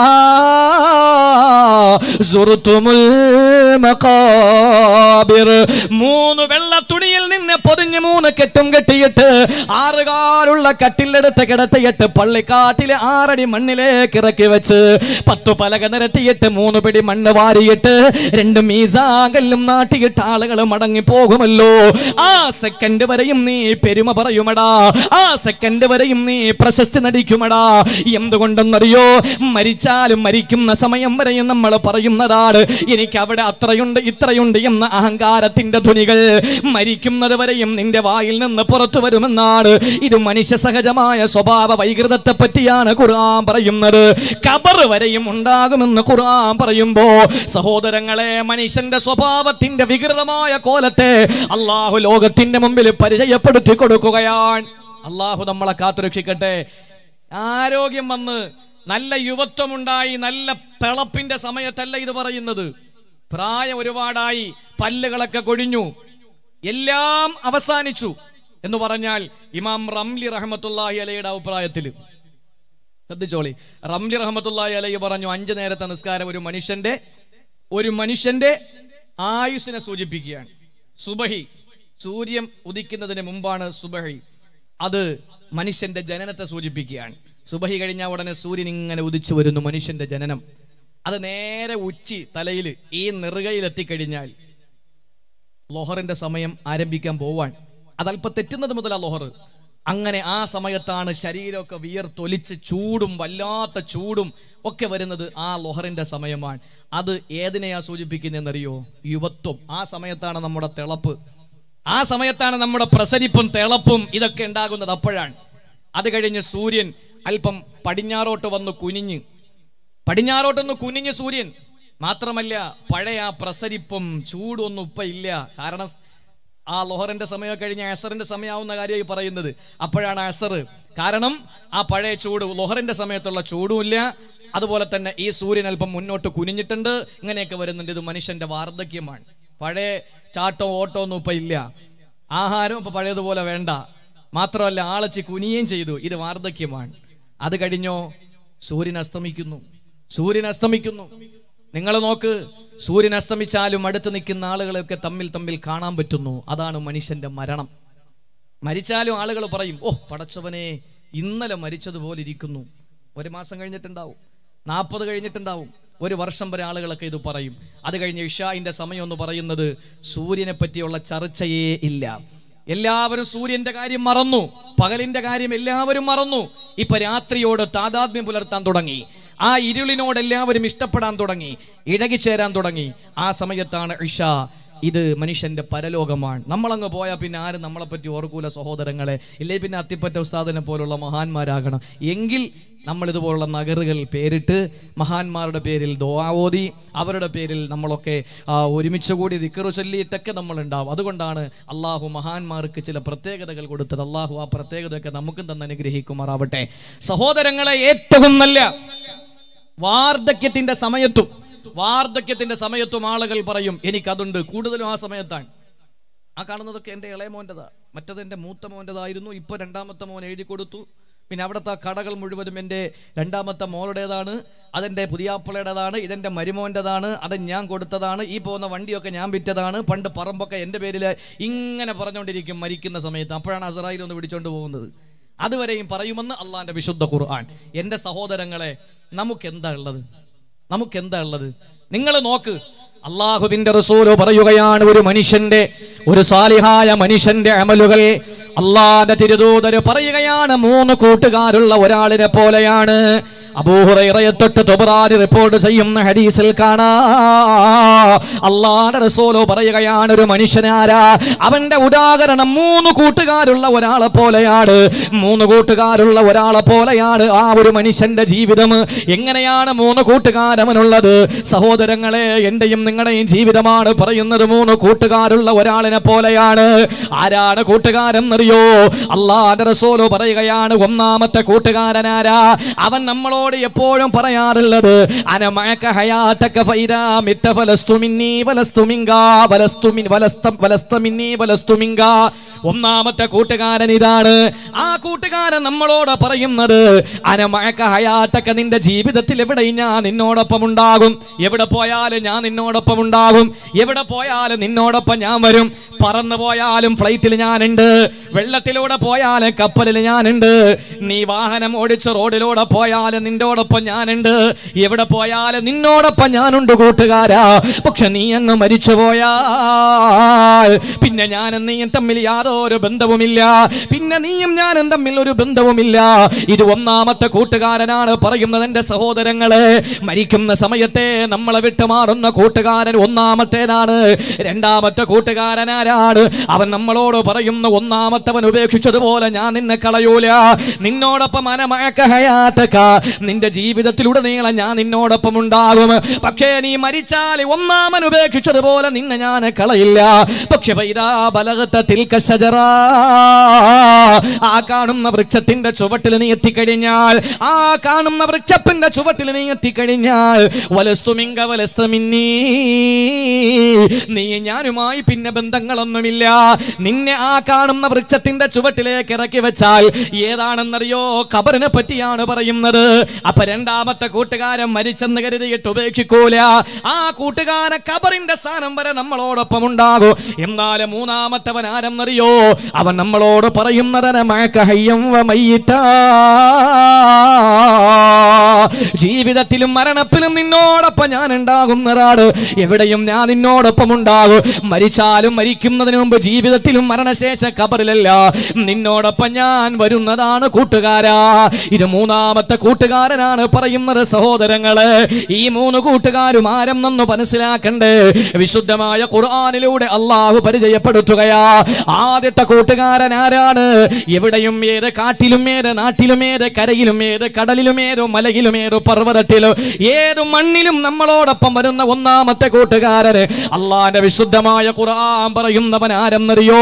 സുറുത്തുമുൽ മഖാബിർ. മൂന്ന് വെള്ള തുണിയിൽ നിന്നെ പൊതിഞ്ഞ് മൂന്ന് കെട്ടും കെട്ടിയിട്ട് ആറുകാലുള്ള കട്ടിലെടുത്ത് കിടത്തിയിട്ട് പള്ളിക്കാട്ടിലെ ആറടി മണ്ണിലേക്ക് ഇറക്കി വെച്ച് പത്തു പലക നിരത്തിയിട്ട് മൂന്ന് പിടി മണ്ണ് വാരിയിട്ട് രണ്ട് മീസാകല്ലും നാട്ടിയിട്ട് ആളുകൾ മടങ്ങി പോകുമല്ലോ. ആ സെക്കൻഡ് വരെയും നീ പെരുമ പറയുമടാ, ആ സെക്കൻഡ് വരെയും നീ പ്രശസ്തി നടിക്കുമടാ. എന്തുകൊണ്ടെന്നറിയോ? മരിച്ചാലും മരിക്കുന്ന സമയം വരെയും നമ്മൾ പറയുന്നതാണ് എനിക്ക് അവിടെ അത്രയുണ്ട് ഇത്രയുണ്ട് എന്ന അഹങ്കാരത്തിന്റെ ധ്വനികൾ മരിക്കുന്നത് വരെയും നിന്റെ വായിൽ നിന്ന് പുറത്തു വരുമെന്നാണ്. ഇത് മനുഷ്യ സഹജമായ സ്വഭാവ വൈകൃതത്തെ പറ്റിയാണ് ഖുർആൻ പറയുന്നത്. ഖബർ വരെയും ഉണ്ടാകുമെന്ന് ഖുർആൻ പറയുമ്പോ സഹോദരങ്ങളെ, മനുഷ്യന്റെ സ്വഭാവത്തിന്റെ വികൃതമായ കോലത്തെ അള്ളാഹു ലോകത്തിന്റെ മുമ്പിൽ പരിചയപ്പെടുത്തി കൊടുക്കുകയാണ്. അള്ളാഹു നമ്മളെ കാത്തുരക്ഷിക്കട്ടെ. ആരോഗ്യം വന്ന് നല്ല യുവത്വമുണ്ടായി നല്ല പിളപ്പിന്റെ സമയത്തല്ല ഇത് പറയുന്നത്. പ്രായം ഒരുപാടായി, പല്ലുകളൊക്കെ കൊഴിഞ്ഞു, എല്ലാം അവസാനിച്ചു എന്ന് പറഞ്ഞാൽ ഇമാം റംലി റഹ്മത്തുള്ളാഹി അലൈഹിയുടെ അഭിപ്രായത്തിൽ ശ്രദ്ധിച്ചോളി, റംലി റഹ്മത്തുള്ളാഹി അലൈഹി പറഞ്ഞു, അഞ്ചു നേരത്തെ നിസ്കാരം ഒരു മനുഷ്യന്റെ ഒരു മനുഷ്യന്റെ ആയുസ്സിനെ സൂചിപ്പിക്കുകയാണ്. സുബഹി, സൂര്യൻ ഉദിക്കുന്നതിന് മുമ്പാണ് സുബഹി. അത് മനുഷ്യന്റെ ജനനത്തെ സൂചിപ്പിക്കുകയാണ്. സുബഹി കഴിഞ്ഞാൽ ഉടനെ സൂര്യൻ ഇങ്ങനെ ഉദിച്ചു വരുന്നു, മനുഷ്യന്റെ ജനനം. അത് നേരെ ഉച്ചി തലയിൽ ഈ നെറുകയിൽ എത്തിക്കഴിഞ്ഞാൽ ലോഹറിന്റെ സമയം ആരംഭിക്കാൻ പോവാൻ. അതല്പം തെറ്റുന്നത് മുതലാ ലോഹർ. അങ്ങനെ ആ സമയത്താണ് ശരീരമൊക്കെ വിയർത്തൊലിച്ച് ചൂടും വല്ലാത്ത ചൂടും ഒക്കെ വരുന്നത്. ആ ലോഹറിന്റെ സമയമാണ്. അത് ഏതിനെയാ സൂചിപ്പിക്കുന്നതെന്നറിയോ? യുവത്വം. ആ സമയത്താണ് നമ്മുടെ തിളപ്പ്, ആ സമയത്താണ് നമ്മുടെ പ്രസരിപ്പും തിളപ്പും ഇതൊക്കെ ഉണ്ടാകുന്നത് അപ്പോഴാണ്. അത് കഴിഞ്ഞ് സൂര്യൻ അല്പം പടിഞ്ഞാറോട്ട് വന്ന് കുനിഞ്ഞ് പടിഞ്ഞാറോട്ടൊന്ന് കുനിഞ്ഞ് സൂര്യൻ മാത്രമല്ല പഴയ ആ പ്രസരിപ്പും ചൂടൊന്നും ഇപ്പം ഇല്ല. കാരണം ആ ലോഹറിന്റെ സമയം കഴിഞ്ഞ് അസറിന്റെ സമയമാവുന്ന കാര്യമായി പറയുന്നത് അപ്പോഴാണ് അസർ. കാരണം ആ പഴയ ചൂട് ലോഹറിന്റെ സമയത്തുള്ള ചൂടും ഇല്ല. അതുപോലെ തന്നെ ഈ സൂര്യൻ അല്പം മുന്നോട്ട് കുനിഞ്ഞിട്ടുണ്ട്. ഇങ്ങനെയൊക്കെ വരുന്നുണ്ട്. ഇത് മനുഷ്യന്റെ വാർദ്ധക്യമാണ്. പഴയ ചാട്ടോ ഓട്ടോ ഒന്നും ഇപ്പം ഇല്ല. ആഹാരം ഇപ്പം പഴയതുപോലെ വേണ്ട. മാത്രമല്ല ആളച്ചി കുനിയുകയും ചെയ്തു. ഇത് വാർദ്ധക്യമാണ്. അത് കഴിഞ്ഞോ സൂര്യൻ അസ്തമിക്കുന്നു. സൂര്യൻ അസ്തമിക്കുന്നു. നിങ്ങൾ നോക്ക്, സൂര്യൻ അസ്തമിച്ചാലും അടുത്ത് നിൽക്കുന്ന ആളുകളെയൊക്കെ തമ്മിൽ തമ്മിൽ കാണാൻ പറ്റുന്നു. അതാണ് മനുഷ്യന്റെ മരണം. മരിച്ചാലും ആളുകൾ പറയും, ഓ പടച്ചവനെ ഇന്നലെ മരിച്ചതുപോലെ ഇരിക്കുന്നു. ഒരു മാസം കഴിഞ്ഞിട്ടുണ്ടാവും, നാൽപ്പത് കഴിഞ്ഞിട്ടുണ്ടാവും, ഒരു വർഷം വരെ ആളുകളൊക്കെ ഇത് പറയും. അത് കഴിഞ്ഞ് ഇഷായിന്റെ സമയം എന്ന് പറയുന്നത് സൂര്യനെ പറ്റിയുള്ള ചർച്ചയേ ഇല്ല. എല്ലാവരും സൂര്യന്റെ കാര്യം മറന്നു, പകലിന്റെ കാര്യം എല്ലാവരും മറന്നു. ഇപ്പൊ രാത്രിയോട് താതാത്മ്യം പുലർത്താൻ തുടങ്ങി. ആ ഇരുളിനോട് എല്ലാവരും ഇഷ്ടപ്പെടാൻ തുടങ്ങി, ഇഴകിച്ചേരാൻ തുടങ്ങി. ആ സമയത്താണ് ഇഷ. ഇത് മനുഷ്യന്റെ പരലോകമാണ്. നമ്മളങ്ങ് പോയാൽ പിന്നെ ആരും നമ്മളെപ്പറ്റി ഓർക്കൂല സഹോദരങ്ങളെ. ഇല്ലേ പിന്നെ അത്തിപ്പറ്റ ഉസ്താദിനെ പോലുള്ള മഹാന്മാരാകണം. എങ്കിൽ നമ്മളിതുപോലുള്ള നഗറുകൾ പേരിട്ട് മഹാന്മാരുടെ പേരിൽ ദുആ ഓതി അവരുടെ പേരിൽ നമ്മളൊക്കെ ഒരുമിച്ച് കൂടി ദിക്റ് ചൊല്ലിയിട്ടൊക്കെ നമ്മളുണ്ടാവും. അതുകൊണ്ടാണ് അള്ളാഹു മഹാന്മാർക്ക് ചില പ്രത്യേകതകൾ കൊടുത്തത്. അള്ളാഹു ആ പ്രത്യേകതയൊക്കെ നമുക്കും തന്നെ അനുഗ്രഹിക്കുമാറാവട്ടെ. സഹോദരങ്ങളെ, ഏറ്റവും നല്ല വാർദ്ധക്യത്തിന്റെ സമയത്തും വാർദ്ധക്യത്തിന്റെ സമയത്തും ആളുകൾ പറയും എനിക്കതുണ്ട്. കൂടുതലും ആ സമയത്താണ്. ആ കാണുന്നതൊക്കെ എൻ്റെ ഇളയ മോൻ്റെതാ, മറ്റത് എൻ്റെ മൂത്ത മോൻ്റെതായിരുന്നു, ഇപ്പോൾ രണ്ടാമത്തെ മോൻ എഴുതി കൊടുത്തു. പിന്നെ അവിടുത്തെ കടകൾ മുഴുവനും എൻ്റെ രണ്ടാമത്തെ മോളുടേതാണ്, അതെൻ്റെ പുതിയാപ്പിളയുടേതാണ്, ഇതെൻ്റെ മരുമോൻ്റെതാണ്, അത് ഞാൻ കൊടുത്തതാണ്, ഈ പോകുന്ന വണ്ടിയൊക്കെ ഞാൻ വിറ്റതാണ്, പണ്ട് പറമ്പൊക്കെ എൻ്റെ പേരിൽ. ഇങ്ങനെ പറഞ്ഞുകൊണ്ടിരിക്കും മരിക്കുന്ന സമയത്ത്. അപ്പോഴാണ് അസറായിൽ ഒന്ന് പിടിച്ചോണ്ട് പോകുന്നത്. അതുവരെയും പറയുമെന്ന് അള്ളാഹിൻ്റെ വിശുദ്ധ ഖുർആൻ. എൻ്റെ സഹോദരങ്ങളെ, നമുക്കെന്താ ഉള്ളത്? നമുക്കെന്താ ഉള്ളത്? നിങ്ങൾ നോക്ക്. അള്ളാഹുവിന്റെ റസൂൽ പറയുകയാണ്, ഒരു മനുഷ്യന്റെ, ഒരു സാലിഹായ മനുഷ്യന്റെ അമലുകൾ അള്ളാഹുവിന്റെ തിരുദൂതർ പറയുകയാണ് മൂന്ന് കൂട്ടുകാരുള്ള ഒരാളിനെ പോലെയാണ്. അബൂ ഹുറൈറയെ തൊട്ട് തൊബറാനി റിപ്പോർട്ട് ചെയ്യുന്ന ഹദീസിൽ കാണാം, അള്ളാഹുവിന്റെ റസൂൽ പറയുകയാണ്, ഒരു മനുഷ്യനാരാ, അവന്റെ ഉദാഹരണം മൂന്ന് കൂട്ടുകാരുള്ള ഒരാളെ പോലെയാണ്. മൂന്ന് കൂട്ടുകാരുള്ള ഒരാളെ പോലെയാണ് ആ ഒരു മനുഷ്യന്റെ ജീവിതം. എങ്ങനെയാണ് മൂന്ന് കൂട്ടുകാരവനുള്ളത്? സഹോദരങ്ങളെ, എന്റെയും നിങ്ങളുടെയും ജീവിതമാണ് പറയുന്നത്. മൂന്ന് കൂട്ടുകാരുള്ള ഒരാളിനെ പോലെയാണ്. ആരാണ് കൂട്ടുകാരെന്നറിയോ? അള്ളാഹുവിന്റെ റസൂൽ പറയുകയാണ്, ഒന്നാമത്തെ കൂട്ടുകാരനാരാ? അവൻ നമ്മളോട് എപ്പോഴും പറയാറുള്ളത്, അന മഅക ഹയാതക ഫൈദാ മിത്ത ഫലസ്തു മിന്നി വലസ്തു മിൻകാ വലസ്തു മിൻ വലസ്ത വലസ്ത മിന്നി വലസ്തു മിൻകാ. ഒന്നാമത്തെ കൂട്ടുകാരൻ ഇതാണ്. ആ കൂട്ടുകാരൻ നമ്മളോട് പറയുന്നത്, അന മഅക ഹയാതക, നിന്റെ ജീവിതത്തിൽ എവിടെയും ഞാൻ നിന്നോടൊപ്പം ഉണ്ടാകും. എവിടെ പോയാലും ഞാൻ നിന്നോടൊപ്പം ഉണ്ടാകും. എവിടെ പോയാലും നിന്നോടൊപ്പം ഞാൻ വരും. പറന്നു പോയാലും ഫ്ലൈറ്റിൽ ഞാനുണ്ട്, വെള്ളത്തിലൂടെ പോയാലും കപ്പലിൽ ഞാനുണ്ട്, നീ വാഹനം ഓടിച്ച് റോഡിലൂടെ പോയാലും നിന്നോടൊപ്പം ഞാനുണ്ട്, എവിടെ പോയാലും നിന്നോടൊപ്പം ഞാനുണ്ട് കൂട്ടുകാരാ. പക്ഷെ നീ അങ്ങ് മരിച്ചു പോയാൽ പിന്നെ ഞാനും നീയും തമ്മിൽ യാതൊരു ബന്ധവുമില്ല, പിന്നെ നീയും ഞാനും തമ്മിൽ ഒരു ബന്ധവുമില്ല. ഇത് ഒന്നാമത്തെ കൂട്ടുകാരനാണ് പറയുന്നത്. എന്റെ സഹോദരങ്ങളെ, മരിക്കുന്ന സമയത്തെ നമ്മളെ വിട്ടുമാറുന്ന കൂട്ടുകാരൻ ഒന്നാമത്തേതാണ്. രണ്ടാമത്തെ കൂട്ടുകാരനാരാണ്? അവൻ നമ്മളോട് പറയുന്ന, ഒന്നാമത്തവൻ ഉപേക്ഷിച്ചതുപോലെ ഞാൻ നിന്നെ കളയൂല, നിന്നോടൊപ്പം അനമഅക ഹയാതക, നിന്റെ ജീവിതത്തിലുടനീളം ഞാൻ നിന്നോടൊപ്പം ഉണ്ടാകും. പക്ഷേ നീ മരിച്ചാൽ ഒന്നാമൻ ഉപേക്ഷിച്ചതുപോലെ നിന്നെ ഞാൻ കളയില്ല. പക്ഷെ ഫൈദാ ബലഗത തിൽക ശജറ, ആ കാണുന്ന വൃക്ഷത്തിന്റെ ചുവട്ടിൽ നീ എത്തിക്കഴിഞ്ഞാൽ, ആ കാണുന്ന വൃക്ഷത്തിന്റെ ചുവട്ടിൽ നീ എത്തിക്കഴിഞ്ഞാൽ, വലസ്തു മിൻക വലസ്തു മിന്നീ, നീ ഞാനുമായി പിന്നെ ബന്ധങ്ങളൊന്നുമില്ല. നിന്നെ ആ കാണുന്ന വൃക്ഷത്തിന്റെ ചുവട്ടിലേക്ക് ഇറക്കി വെച്ചാൽ ഏതാണെന്നറിയോ? ഖബറിനെ പറ്റിയാണ് പറയുന്നത്. അപ്പൊ രണ്ടാമത്തെ കൂട്ടുകാരൻ മരിച്ചെന്ന് കരുതിയിട്ട് ഉപേക്ഷിക്കൂല. ആ കൂട്ടുകാരൻ ഖബറിന്റെ സ്ഥാനം വരെ നമ്മളോടൊപ്പം ഉണ്ടാകും. എന്നാൽ മൂന്നാമത്തവൻ ആരെന്നറിയോ? അവൻ നമ്മളോട് പറയുന്നത്, ജീവിതത്തിലും മരണത്തിലും നിന്നോടൊപ്പം ഞാൻ ഉണ്ടാകുന്നതാണ്. എവിടെയും ഞാൻ നിന്നോടൊപ്പം ഉണ്ടാകും. മരിച്ചാലും മരിക്കുന്നതിന് മുമ്പ് ജീവിതത്തിലും മരണശേഷം ഖബറിലല്ല, നിന്നോടൊപ്പം ഞാൻ വരുന്നതാണ് കൂട്ടുകാരാ. ഇത് മൂന്നാമത്തെ കൂട്ടുകാരനാണ് പറയുന്നത്. സഹോദരങ്ങളെ, ഈ മൂന്ന് കൂട്ടുകാരും ആരെന്നൊന്ന് മനസ്സിലാക്കണ്ടേ? വിശുദ്ധമായ ഖുർആനിലൂടെ അള്ളാഹു പരിചയപ്പെടുത്തുകയാ. ആദ്യത്തെ കൂട്ടുകാരൻ ആരാണ്? എവിടെയും, ഏത് കാട്ടിലും, ഏത് നാട്ടിലും, ഏത് കരയിലും, ഏത് കടലിലും, ഏത് മലയിലും, ഏത് പർവ്വതത്തിലും, ഏത് മണ്ണിലും നമ്മളോടൊപ്പം വരുന്ന ഒന്നാമത്തെ കൂട്ടുകാരന് അള്ളാന്റെ വിശുദ്ധമായ ഖുർആൻ പറയുന്നവൻ ആരെന്നറിയോ?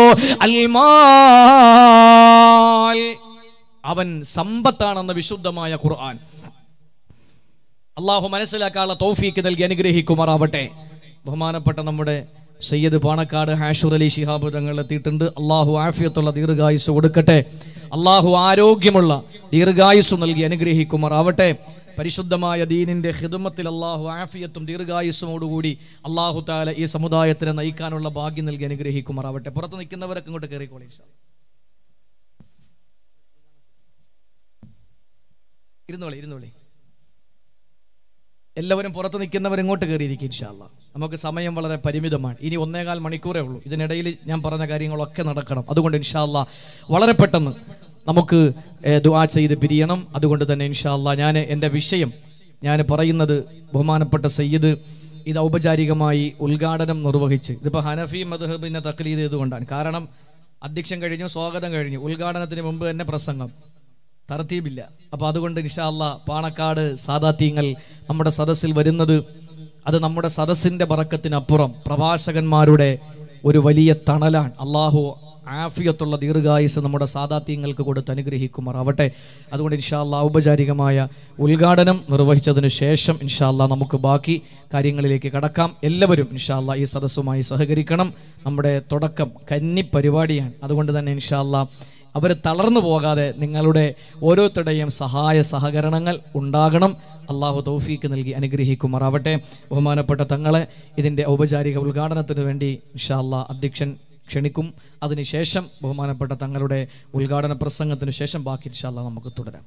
അൽമാൽ, അവൻ സമ്പത്താണെന്ന് വിശുദ്ധമായ ഖുർആൻ. അള്ളാഹു മനസ്സിലാക്കാനുള്ള തൗഫീക്ക് നൽകി അനുഗ്രഹിക്കുമാറാവട്ടെ. ബഹുമാനപ്പെട്ട നമ്മുടെ സയ്യിദ് പാണക്കാട് ഹാഷുർ അലി ശിഹാബ് തങ്ങൾ എത്തിയിട്ടുണ്ട്. അള്ളാഹു ആഫിയത്തുള്ള ദീർഘായുസ് കൊടുക്കട്ടെ. അള്ളാഹു ആരോഗ്യമുള്ള ദീർഘായുസ് നൽകി അനുഗ്രഹിക്കുമാറാവട്ടെ. പരിശുദ്ധമായ ദീനിന്റെ ഖിദ്മത്തിൽ അള്ളാഹു ആഫിയത്തും ദീർഘായുസ്സോടുകൂടി അള്ളാഹു തആല ഈ സമുദായത്തിനെ നയിക്കാനുള്ള ഭാഗ്യം നൽകി അനുഗ്രഹിക്കുമാറാവട്ടെ. പുറത്ത് നിൽക്കുന്നവരൊക്കെ ഇങ്ങോട്ട് കയറിക്കോളി. ഇരുന്നോളി ഇരുന്നോളി എല്ലാവരും പുറത്ത് നിൽക്കുന്നവർ ഇങ്ങോട്ട് കയറിയിരിക്കും. ഇൻഷാ അല്ലാഹ്. നമുക്ക് സമയം വളരെ പരിമിതമാണ്. ഇനി ഒന്നേകാൽ മണിക്കൂറേ ഉള്ളൂ. ഇതിനിടയിൽ ഞാൻ പറഞ്ഞ കാര്യങ്ങളൊക്കെ നടക്കണം. അതുകൊണ്ട് ഇൻഷാ അല്ലാഹ് വളരെ പെട്ടെന്ന് നമുക്ക് ദുആ ചെയ്ത് പിരിയണം. അതുകൊണ്ട് തന്നെ ഇൻഷാ അല്ലാഹ് ഞാൻ എൻ്റെ വിഷയം ഞാൻ പറയുന്നത് ബഹുമാനപ്പെട്ട സയ്യിദ് ഇത് ഔപചാരികമായി ഉദ്ഘാടനം നിർവഹിച്ച്, ഇതിപ്പോൾ ഹനഫി മദ്ഹബിനെ തഖ്ലീദ് ചെയ്തുകൊണ്ടാണ്. കാരണം അധ്യക്ഷൻ കഴിഞ്ഞു, സ്വാഗതം കഴിഞ്ഞു, ഉദ്ഘാടനത്തിന് മുമ്പ് തന്നെ പ്രസംഗം, തർത്തീബില്ല. അപ്പോൾ അതുകൊണ്ട് ഇൻഷാ അല്ലാഹ് പാണക്കാട് സാദാത്യങ്ങൾ നമ്മുടെ സദസ്സിൽ വരുന്നത് അത് നമ്മുടെ സദസ്സിൻ്റെ ബറക്കത്തിനപ്പുറം പ്രഭാഷകന്മാരുടെ ഒരു വലിയ തണലാണ്. അള്ളാഹു ആഫിയത്തുള്ള ദീർഘായുസ് നമ്മുടെ സാദാത്യങ്ങൾക്ക് കൊടുത്ത് അനുഗ്രഹിക്കുമാറാവട്ടെ. അതുകൊണ്ട് ഇൻഷാ അല്ലാഹ് ഔപചാരികമായ ഉദ്ഘാടനം നിർവഹിച്ചതിന് ശേഷം ഇൻഷാ അല്ലാഹ് നമുക്ക് ബാക്കി കാര്യങ്ങളിലേക്ക് കടക്കാം. എല്ലാവരും ഇൻഷാ അല്ലാഹ് ഈ സദസ്സുമായി സഹകരിക്കണം. നമ്മുടെ തുടക്കം കന്നി പരിപാടിയാണ്. അതുകൊണ്ട് തന്നെ ഇൻഷാ അല്ലാഹ് അവർ തളർന്നു പോകാതെ നിങ്ങളുടെ ഓരോരുത്തരുടെയും സഹായ സഹകരണങ്ങൾ ഉണ്ടാകണം. അള്ളാഹു തൗഫീക്ക് നൽകി അനുഗ്രഹിക്കുമാറാവട്ടെ. ബഹുമാനപ്പെട്ട തങ്ങളെ ഇതിൻ്റെ ഔപചാരിക ഉദ്ഘാടനത്തിന് വേണ്ടി ഇൻഷാ അല്ലാഹ് അധ്യക്ഷൻ ക്ഷണിക്കും. അതിനുശേഷം ബഹുമാനപ്പെട്ട തങ്ങളുടെ ഉദ്ഘാടന പ്രസംഗത്തിന് ശേഷം ബാക്കി ഇൻഷാ അല്ലാഹ് നമുക്ക് തുടരാം.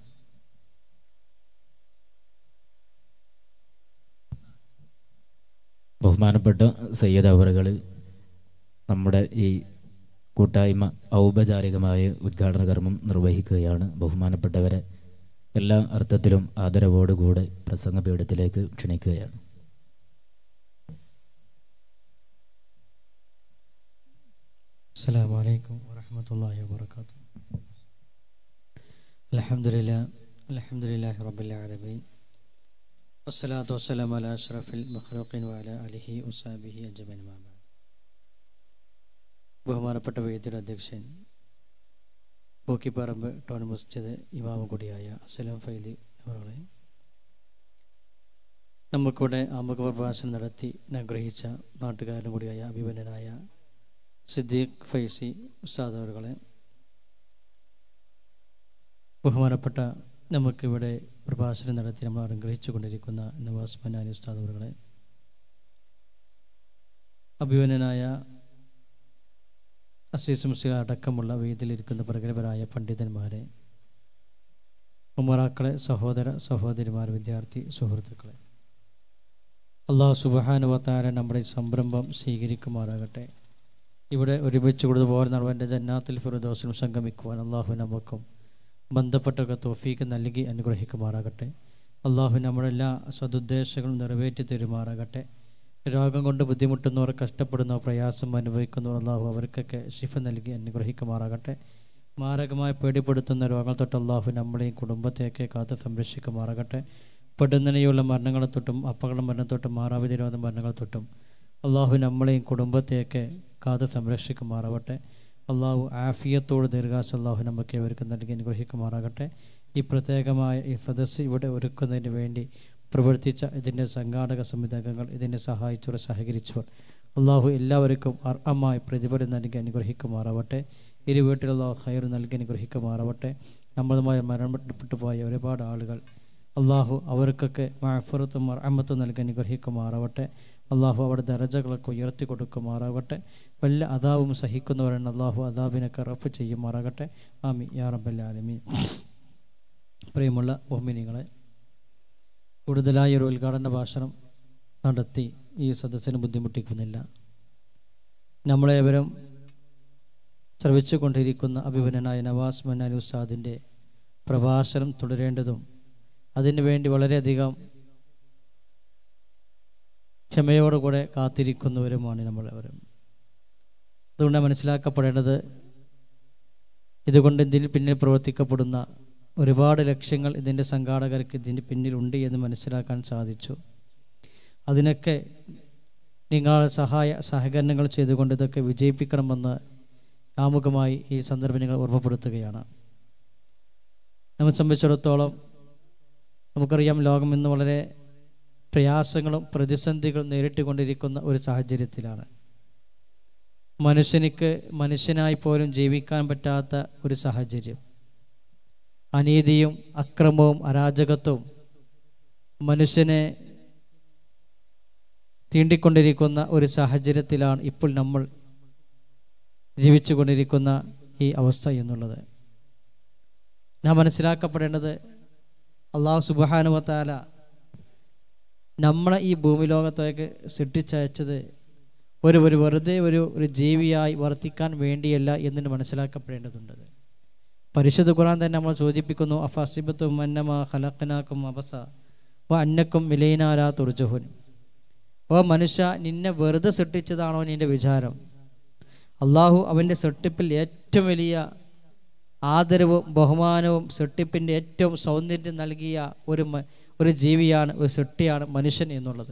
ബഹുമാനപ്പെട്ട സയ്യിദ് അവറുകൾ നമ്മുടെ ഈ കൂട്ടായ്മ ഔപചാരികമായ ഉദ്ഘാടന കർമ്മം നിർവഹിക്കുകയാണ്. ബഹുമാനപ്പെട്ടവരെ എല്ലാ അർത്ഥത്തിലും ആദരവോടുകൂടെ പ്രസംഗപീഠത്തിലേക്ക് ക്ഷണിക്കുകയാണ്. അസ്സലാമു അലൈക്കും വറഹ്മത്തുള്ളാഹി വബറകാതുഹു. അൽഹംദുലില്ലാഹ് അൽഹംദുലില്ലാഹി റബ്ബിൽ ആലമീൻ വസ്സലാത്തു വസ്സലാമു അലാ അഷ്റഫിൽ മഖ്ലൂഖീൻ വഅലാ ആലിഹി വസഹ്ബിഹി അജ്മഈൻ. ബഹുമാനപ്പെട്ട വേദിയുടെ അധ്യക്ഷൻ പോക്കിപ്പറമ്പ് ടൗൺ മസ്ജിദ് ഇമാമ കൂടിയായ അസ്സലാം ഫൈലി അവരുടെ നമുക്കിവിടെ ആമുഖ പ്രഭാഷണം നടത്തി അനുഗ്രഹിച്ച നാട്ടുകാരനും കൂടിയായ അഭിമന്യനായ സിദ്ദീഖ് ഫൈസി ഉസ്താദ് അവരുടെ, ബഹുമാനപ്പെട്ട നമുക്കിവിടെ പ്രഭാഷണം നടത്തി നമ്മൾ അനുഗ്രഹിച്ചു കൊണ്ടിരിക്കുന്ന നവാസ് മനാനി ഉസ്താദ് അവരുടെ, അഭിമന്യനായ അസീസ് മുസ്ലിം അടക്കമുള്ള വേദിയിലിരിക്കുന്ന പ്രഗത്ഭരായ പണ്ഡിതന്മാരെ, ഉമറാക്കളെ, സഹോദര സഹോദരിമാർ, വിദ്യാർത്ഥി സുഹൃത്തുക്കളെ, അല്ലാഹു സുബ്ഹാനഹു വ തആല നമ്മുടെ ഈ സംരംഭം സ്വീകരിക്കുമാറാകട്ടെ. ഇവിടെ ഒരുമിച്ച് കൊടുത്തുപോലെ നമ്മുടെ ജന്നാത്തുൽ ഫിർദൗസിൽ സംഗമിക്കുവാൻ അള്ളാഹു നമുക്കും ബന്ധപ്പെട്ടവർക്ക് തൗഫീക്ക് നൽകി അനുഗ്രഹിക്കുമാറാകട്ടെ. അള്ളാഹു നമ്മുടെ എല്ലാ സദുദ്ദേശങ്ങളും നിറവേറ്റി തരുമാറാകട്ടെ. രോഗം കൊണ്ട് ബുദ്ധിമുട്ടുന്നവർ, കഷ്ടപ്പെടുന്നവർ, പ്രയാസം അനുഭവിക്കുന്നവർ അള്ളാഹു അവർക്കൊക്കെ ശിഫ നൽകി അനുഗ്രഹിക്കുമാറാകട്ടെ. മാരകമായി പേടിപ്പെടുത്തുന്ന രോഗങ്ങൾ തൊട്ട് അള്ളാഹു നമ്മളെയും കുടുംബത്തെയൊക്കെ കാത്ത് സംരക്ഷിക്കുമാറാകട്ടെ. പെടുന്നനെയുള്ള മരണങ്ങളെ തൊട്ടും അപകട മരണം തൊട്ടും മാറാവിധിരോധ മരണങ്ങൾ തൊട്ടും അള്ളാഹു നമ്മളെയും കുടുംബത്തെയൊക്കെ കാത്ത് സംരക്ഷിക്കുമാറാവട്ടെ. അള്ളാഹു ആഫിയത്തോട് ദീർഘാസ് അള്ളാഹു നമുക്ക് ഇവർക്ക് നൽകി അനുഗ്രഹിക്കുമാറാകട്ടെ. ഈ പ്രത്യേകമായ ഈ സദസ്സ് ഇവിടെ ഒരുക്കുന്നതിന് വേണ്ടി പ്രവർത്തിച്ച ഇതിൻ്റെ സംഘാടക സംവിധാനങ്ങൾ, ഇതിനെ സഹായിച്ചവർ, സഹകരിച്ചവർ അള്ളാഹു എല്ലാവർക്കും അർഹമായ പ്രതിഫലം നൽകി അനുഗ്രഹിക്കുമാറാവട്ടെ. ഇരു വീട്ടിൽ അള്ളാഹു ഖൈർ നൽകി അനുഗ്രഹിക്കുമാറാവട്ടെ. നമ്മളുമായി മരണപ്പെട്ടു പോയ ഒരുപാട് ആളുകൾ അള്ളാഹു അവർക്കൊക്കെ മഅഫറത്തും റഹ്മത്തും നൽകി അനുഗ്രഹിക്കുമാറാവട്ടെ. അള്ളാഹു അവരുടെ ദറജകളൊക്കെ ഉയർത്തി കൊടുക്കുമാറാകട്ടെ. വല്ല അദാബും സഹിക്കുന്നവരാണ് അള്ളാഹു അദാബിനൊക്കെ റഫ് ചെയ്യുമാറാകട്ടെ. ആമീൻ യാ റബ്ബൽ ആലമീൻ. പ്രിയമുള്ള മുഅ്മിനീങ്ങളെ, കൂടുതലായി ഒരു ഉദ്ഘാടന ഭാഷണം നടത്തി ഈ സദസ്സിന് ബുദ്ധിമുട്ടിക്കുന്നില്ല. നമ്മളേവരും ശ്രവിച്ചു കൊണ്ടിരിക്കുന്ന അഭിമന്യനായ നവാസ് മനാനി ഉസ്താദിൻ്റെ പ്രഭാഷണം തുടരേണ്ടതും അതിനു വേണ്ടി വളരെയധികം ക്ഷമയോടുകൂടെ കാത്തിരിക്കുന്നവരുമാണ് നമ്മളെവരും. അതുകൊണ്ട് മനസ്സിലാക്കപ്പെടേണ്ടത്, ഇതുകൊണ്ട് ഇതിന് പിന്നിൽ പ്രവർത്തിക്കപ്പെടുന്ന ഒരുപാട് ലക്ഷ്യങ്ങൾ ഇതിൻ്റെ സംഘാടകർക്ക് ഇതിന് പിന്നിലുണ്ട് എന്ന് മനസ്സിലാക്കാൻ സാധിച്ചു. അതിനൊക്കെ നിങ്ങളുടെ സഹായ സഹകരണങ്ങൾ ചെയ്തുകൊണ്ട് ഇതൊക്കെ വിജയിപ്പിക്കണമെന്ന് ആമുഖമായി ഈ സന്ദർഭം നിങ്ങൾ ഓർമ്മപ്പെടുത്തുകയാണ്. നമ്മെ സംബന്ധിച്ചിടത്തോളം നമുക്കറിയാം, ലോകം ഇന്ന് വളരെ പ്രയാസങ്ങളും പ്രതിസന്ധികളും നേരിട്ടുകൊണ്ടിരിക്കുന്ന ഒരു സാഹചര്യത്തിലാണ്. മനുഷ്യനിക്ക് മനുഷ്യനായി പോലും ജീവിക്കാൻ പറ്റാത്ത ഒരു സാഹചര്യം, അനീതിയും അക്രമവും അരാജകത്വവും മനുഷ്യനെ തീണ്ടിക്കൊണ്ടിരിക്കുന്ന ഒരു സാഹചര്യത്തിലാണ് ഇപ്പോൾ നമ്മൾ ജീവിച്ചു കൊണ്ടിരിക്കുന്ന ഈ അവസ്ഥ എന്നുള്ളത്. നാം മനസ്സിലാക്കപ്പെടേണ്ടത്, അള്ളാഹു സുബ്ഹാനഹു വ തആല നമ്മളെ ഈ ഭൂമി ലോകത്തേക്ക് സൃഷ്ടിച്ചയച്ചത് ഒരു ഒരു വെറുതെ ഒരു ഒരു ജീവിയായി വർത്തിക്കാൻ വേണ്ടിയല്ല എന്ന് മനസ്സിലാക്കപ്പെടേണ്ടതുണ്ട്. പരിശുദ്ധ ഖുർആൻ തന്നെ നമ്മൾ സൂചിപ്പിക്കുന്നു, അഫസിബത്തും അന്നമാ ഖലഖനാകും അബസ വ അന്നക്കും ഇലൈനാ തുർജഹുൻ. ഓ മനുഷ്യ, നിന്നെ വെറുതെ സൃഷ്ടിച്ചതാണോ നിൻ്റെ വിചാരം? അള്ളാഹു അവൻ്റെ സൃഷ്ടിപ്പിൽ ഏറ്റവും വലിയ ആദരവും ബഹുമാനവും സൃഷ്ടിപ്പിൻ്റെ ഏറ്റവും സൗന്ദര്യം നൽകിയ ഒരു ഒരു ജീവിയാണ്, ഒരു സൃഷ്ടിയാണ് മനുഷ്യൻ എന്നുള്ളത്.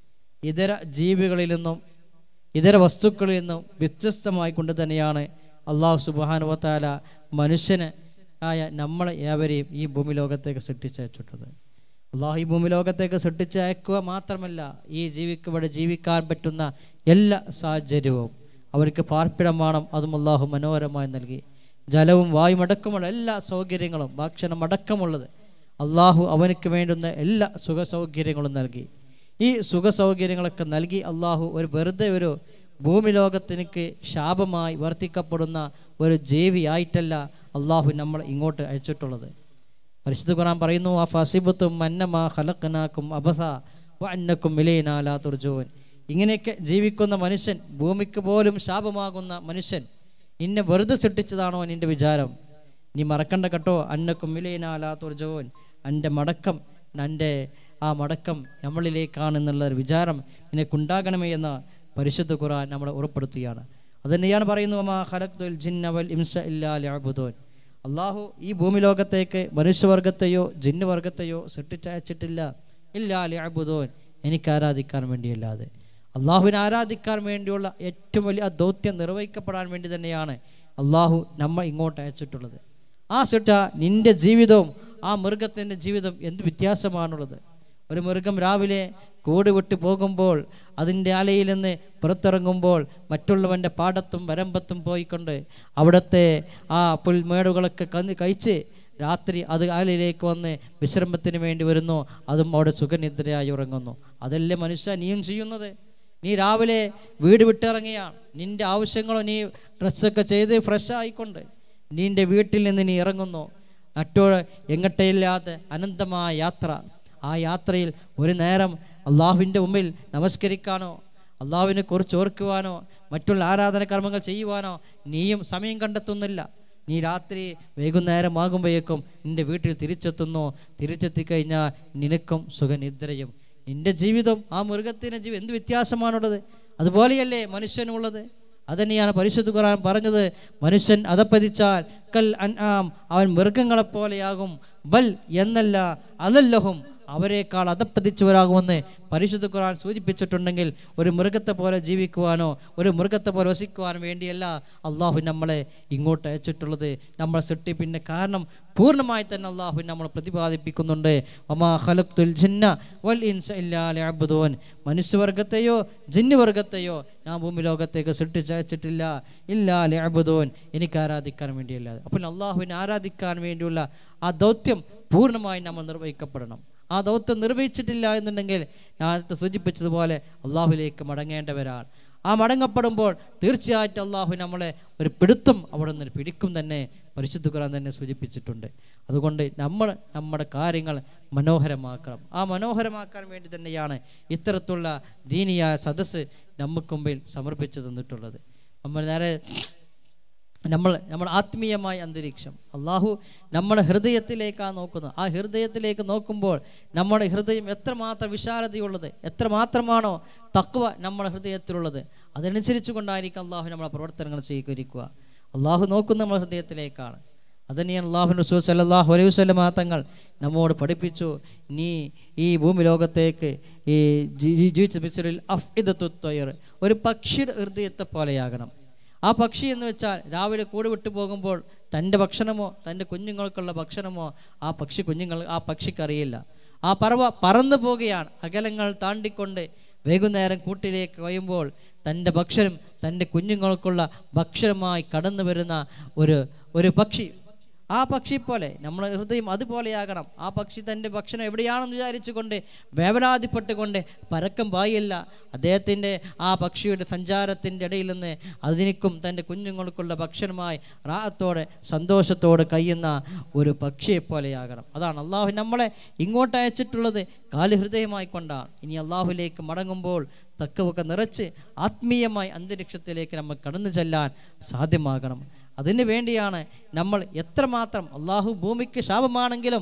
ഇതര ജീവികളിൽ നിന്നും ഇതര വസ്തുക്കളിൽ നിന്നും വ്യത്യസ്തമായി കൊണ്ട് തന്നെയാണ് അള്ളാഹു സുബ്ഹാനഹു വ തആല മനുഷ്യന് ആയ നമ്മളെ ഏവരെയും ഈ ഭൂമി ലോകത്തേക്ക് സൃഷ്ടിച്ചയച്ചിട്ടത്. അള്ളാഹു ഈ ഭൂമി ലോകത്തേക്ക് സൃഷ്ടിച്ചയക്കുക മാത്രമല്ല, ഈ ജീവിക്ക് ഇവിടെ ജീവിക്കാൻ പറ്റുന്ന എല്ലാ സാഹചര്യവും അവർക്ക് പാർപ്പിടം വേണം, അതും അള്ളാഹു മനോഹരമായി നൽകി. ജലവും വായുമടക്കമുള്ള എല്ലാ സൗകര്യങ്ങളും ഭക്ഷണം അടക്കമുള്ളത് അള്ളാഹു അവനക്ക് വേണ്ടുന്ന എല്ലാ സുഖ സൗകര്യങ്ങളും നൽകി. ഈ സുഖ സൗകര്യങ്ങളൊക്കെ നൽകി അള്ളാഹു ഒരു വെറുതെ ഒരു ഭൂമി ലോകത്തിനക്ക് ശാപമായി വർത്തിക്കപ്പെടുന്ന ഒരു ജീവിയായിട്ടല്ല അള്ളാഹു നമ്മൾ ഇങ്ങോട്ട് അയച്ചിട്ടുള്ളത്. പരിശുദ്ധ ഖുർആൻ പറയുന്നു, അഫസിബത്തും അന്നമാ ഖലഖനാകും അബസ വഅന്നകും ഇലൈനാ ലാ തുർജഊൻ. ഇങ്ങനെയൊക്കെ ജീവിക്കുന്ന മനുഷ്യൻ, ഭൂമിക്ക് പോലും ശാപമാകുന്ന മനുഷ്യൻ, നിന്നെ വെറുതെ സൃഷ്ടിച്ചതാണോ നിൻ്റെ വിചാരം? നീ മറക്കണ്ട കേട്ടോ, അന്നക്കും ഇലൈനാ ലാ തുർജഊൻ. എൻ്റെ മടക്കം, എൻ്റെ ആ മടക്കം നമ്മളിലേക്കാണെന്നുള്ള ഒരു വിചാരം നിനക്കുണ്ടാകണമേ എന്ന പരിശുദ്ധ ഖുർആൻ നമ്മളെ ഉറപ്പെടുത്തുകയാണ്. അതുതന്നെയാണ് പറയുന്നത്, വമാ ഖലഖ്തുൽ ജിന്ന വൽ ഇൻസ ഇല്ലാ ലിയഅ്ബുദൂൻ. അള്ളാഹു ഈ ഭൂമി ലോകത്തേക്ക് മനുഷ്യവർഗത്തെയോ ജിന്നുവർഗത്തെയോ സൃഷ്ടിച്ചയച്ചിട്ടില്ല, ഇല്ലാ ലിയഅ്ബുദൂൻ, എനിക്ക് ആരാധിക്കാൻ വേണ്ടിയല്ലാതെ. അള്ളാഹുവിനെ ആരാധിക്കാൻ വേണ്ടിയുള്ള ഏറ്റവും വലിയ ദൗത്യം നിർവഹിക്കപ്പെടാൻ വേണ്ടി തന്നെയാണ് അള്ളാഹു നമ്മൾ ഇങ്ങോട്ട് അയച്ചിട്ടുള്ളത്. ആ സൃഷ്ട നിൻ്റെ ജീവിതവും ആ മൃഗത്തിൻ്റെ ജീവിതം എന്ത് വ്യത്യാസമാണുള്ളത്? ഒരു മൃഗം രാവിലെ കൂട് വിട്ട് പോകുമ്പോൾ അതിൻ്റെ അലയിൽ നിന്ന് പുറത്തിറങ്ങുമ്പോൾ മറ്റുള്ളവൻ്റെ പാടത്തും വരമ്പത്തും പോയിക്കൊണ്ട് അവിടുത്തെ ആ പുൽമേടുകളൊക്കെ കന്ന് കഴിച്ച് രാത്രി അത് അലയിലേക്ക് വന്ന് വിശ്രമത്തിന് വേണ്ടി വരുന്നു, അതും അവിടെ സുഖനിദ്രയായി ഉറങ്ങുന്നു. അതല്ലേ മനുഷ്യ നീയും ചെയ്യുന്നത്? നീ രാവിലെ വീട് വിട്ടിറങ്ങിയാണ്, നിൻ്റെ ആവശ്യങ്ങളോ നീ ഡ്രസ്സൊക്കെ ചെയ്ത് ഫ്രഷ് ആയിക്കൊണ്ട് നിൻ്റെ വീട്ടിൽ നിന്ന് നീ ഇറങ്ങുന്നു മറ്റോ എങ്ങട്ടയില്ലാത്ത അനന്തമായ യാത്ര. ആ യാത്രയിൽ ഒരു നേരം അള്ളാഹുവിൻ്റെ മുമ്പിൽ നമസ്കരിക്കാനോ അള്ളാഹുവിനെ കുറിച്ച് ഓർക്കുവാനോ മറ്റുള്ള ആരാധന കർമ്മങ്ങൾ ചെയ്യുവാനോ നീയും സമയം കണ്ടെത്തുന്നില്ല. നീ രാത്രി വൈകുന്നേരമാകുമ്പോഴേക്കും നിൻ്റെ വീട്ടിൽ തിരിച്ചെത്തുന്നു. തിരിച്ചെത്തിക്കഴിഞ്ഞാൽ നിനക്കും സുഖനിദ്രയും. നിൻ്റെ ജീവിതം ആ മൃഗത്തിൻ്റെ ജീവിതം എന്ത് വ്യത്യാസമാണുള്ളത്? അതുപോലെയല്ലേ മനുഷ്യനുള്ളത്? അതുതന്നെയാണ് പരിശുദ്ധ ഖുർആൻ പറഞ്ഞത്, മനുഷ്യൻ അധപ്പതിച്ചാൽ കൽ അൻആം, അവൻ മൃഗങ്ങളെപ്പോലെയാകും. ബൽ എന്നല്ല അലല്ലഹും, അവരെക്കാൾ അധപ്പതിച്ചവരാകുമെന്ന് പരിശുദ്ധ ഖുർആൻ സൂചിപ്പിച്ചിട്ടുണ്ടെങ്കിൽ ഒരു മൃഗത്തെ പോലെ ജീവിക്കുവാനോ ഒരു മൃഗത്തെ പോലെ വസിക്കുവാനോ വേണ്ടിയല്ല അള്ളാഹു നമ്മളെ ഇങ്ങോട്ട് അയച്ചിട്ടുള്ളത്. നമ്മളെ സൃഷ്ടിപ്പിൻ്റെ കാരണം പൂർണ്ണമായി തന്നെ അള്ളാഹു നമ്മൾ പ്രതിപാദിപ്പിക്കുന്നുണ്ട്. വമാ ഖലഖ്തുൽ ജിന്ന വൽ ഇൻസ ഇല്ലാ ലിയഅ്ബുദൂൻ. മനുഷ്യവർഗത്തെയോ ജിന്നുവർഗത്തെയോ ഞാൻ ഭൂമി ലോകത്തേക്ക് സൃഷ്ടിച്ചയച്ചിട്ടില്ല, ഇല്ലാ ലിയഅ്ബുദൂൻ, എനിക്ക് ആരാധിക്കാൻ വേണ്ടിയല്ലാതെ. അപ്പോൾ അള്ളാഹുവിനെ ആരാധിക്കാൻ വേണ്ടിയുള്ള ആ ദൗത്യം പൂർണ്ണമായി നമ്മൾ നിർവഹിക്കപ്പെടണം. ആ ദൗത്യം നിർവഹിച്ചിട്ടില്ല എന്നുണ്ടെങ്കിൽ ഞാൻ സൂചിപ്പിച്ചതുപോലെ അള്ളാഹുവിലേക്ക് മടങ്ങേണ്ടവരാണ്. ആ മടങ്ങപ്പെടുമ്പോൾ തീർച്ചയായിട്ടും അള്ളാഹു നമ്മളെ ഒരു പിടുത്തം അവിടെ നിന്ന് പിടിക്കും തന്നെ പരിശുദ്ധ ഖുർആൻ തന്നെ സൂചിപ്പിച്ചിട്ടുണ്ട്. അതുകൊണ്ട് നമ്മൾ നമ്മുടെ കാര്യങ്ങൾ മനോഹരമാക്കണം. ആ മനോഹരമാക്കാൻ വേണ്ടി തന്നെയാണ് ഇത്തരത്തിലുള്ള ദീനിയായ സദസ്സ് നമുക്ക് മുമ്പിൽ സമർപ്പിച്ചു തന്നിട്ടുള്ളത്. നമ്മൾ നേരെ നമ്മൾ നമ്മുടെ ആത്മീയമായ അന്തരീക്ഷം അള്ളാഹു നമ്മുടെ ഹൃദയത്തിലേക്കാണ് നോക്കുന്നത്. ആ ഹൃദയത്തിലേക്ക് നോക്കുമ്പോൾ നമ്മുടെ ഹൃദയം എത്രമാത്രം വിശാലതയുള്ളത്, എത്രമാത്രമാണോ തഖ്വ നമ്മുടെ ഹൃദയത്തിലുള്ളത്, അതനുസരിച്ച് കൊണ്ടായിരിക്കും അള്ളാഹു നമ്മളെ പ്രവർത്തനങ്ങൾ സ്വീകരിക്കുക. അള്ളാഹു നോക്കുന്ന നമ്മുടെ ഹൃദയത്തിലേക്കാണ്. അതുതന്നെയാണ് അള്ളാഹു റസൂൽ സല്ലല്ലാഹു അലൈഹി വസല്ലം തങ്ങൾ നമ്മോട് പഠിപ്പിച്ചു, നീ ഈ ഭൂമി ലോകത്തേക്ക് ഈ ജീവിച്ച മിസ്രിൽ അഫ്ഇദത്തു ത്വയ്ർ, ഒരു പക്ഷിയുടെ ഹൃദയത്തെ പോലെയാകണം. ആ പക്ഷി എന്ന് വെച്ചാൽ രാവിലെ കൂട് വിട്ടു പോകുമ്പോൾ തൻ്റെ ഭക്ഷണമോ തൻ്റെ കുഞ്ഞുങ്ങൾക്കുള്ള ഭക്ഷണമോ ആ പക്ഷി കുഞ്ഞുങ്ങൾ ആ പക്ഷിക്കറിയില്ല. ആ പറവ പറന്നു പോവുകയാണ് അകലങ്ങൾ താണ്ടിക്കൊണ്ട്. വൈകുന്നേരം കൂട്ടിലേക്ക് കഴിയുമ്പോൾ തൻ്റെ ഭക്ഷണം തൻ്റെ കുഞ്ഞുങ്ങൾക്കുള്ള ഭക്ഷണമായി കടന്നു വരുന്ന ഒരു ഒരു പക്ഷി. ആ പക്ഷി പോലെ നമ്മുടെ ഹൃദയം അതുപോലെയാകണം. ആ പക്ഷി തൻ്റെ ഭക്ഷണം എവിടെയാണെന്ന് വിചാരിച്ചുകൊണ്ട് വേവലാതിപ്പെട്ടുകൊണ്ട് പരക്കം പായില്ല. അദ്ദേഹത്തിൻ്റെ ആ പക്ഷിയുടെ സഞ്ചാരത്തിൻ്റെ ഇടയിൽ നിന്ന് അതിനിക്കും തൻ്റെ കുഞ്ഞുങ്ങൾക്കുള്ള ഭക്ഷണമായി റാഹത്തോടെ സന്തോഷത്തോടെ കഴിയുന്ന ഒരു പക്ഷിയെപ്പോലെയാകണം. അതാണ് അള്ളാഹു നമ്മളെ ഇങ്ങോട്ട് അയച്ചിട്ടുള്ളത്. കാലി ഹൃദയമായി കൊണ്ടാണ്. ഇനി അള്ളാഹുലേക്ക് മടങ്ങുമ്പോൾ തക്കവൊക്കെ നിറച്ച് ആത്മീയമായ അന്തരീക്ഷത്തിലേക്ക് നമ്മൾ കടന്നു ചെല്ലാൻ സാധ്യമാകണം. അതിന് വേണ്ടിയാണ് നമ്മൾ എത്രമാത്രം അള്ളാഹു ഭൂമിക്ക് ശാപമാണെങ്കിലും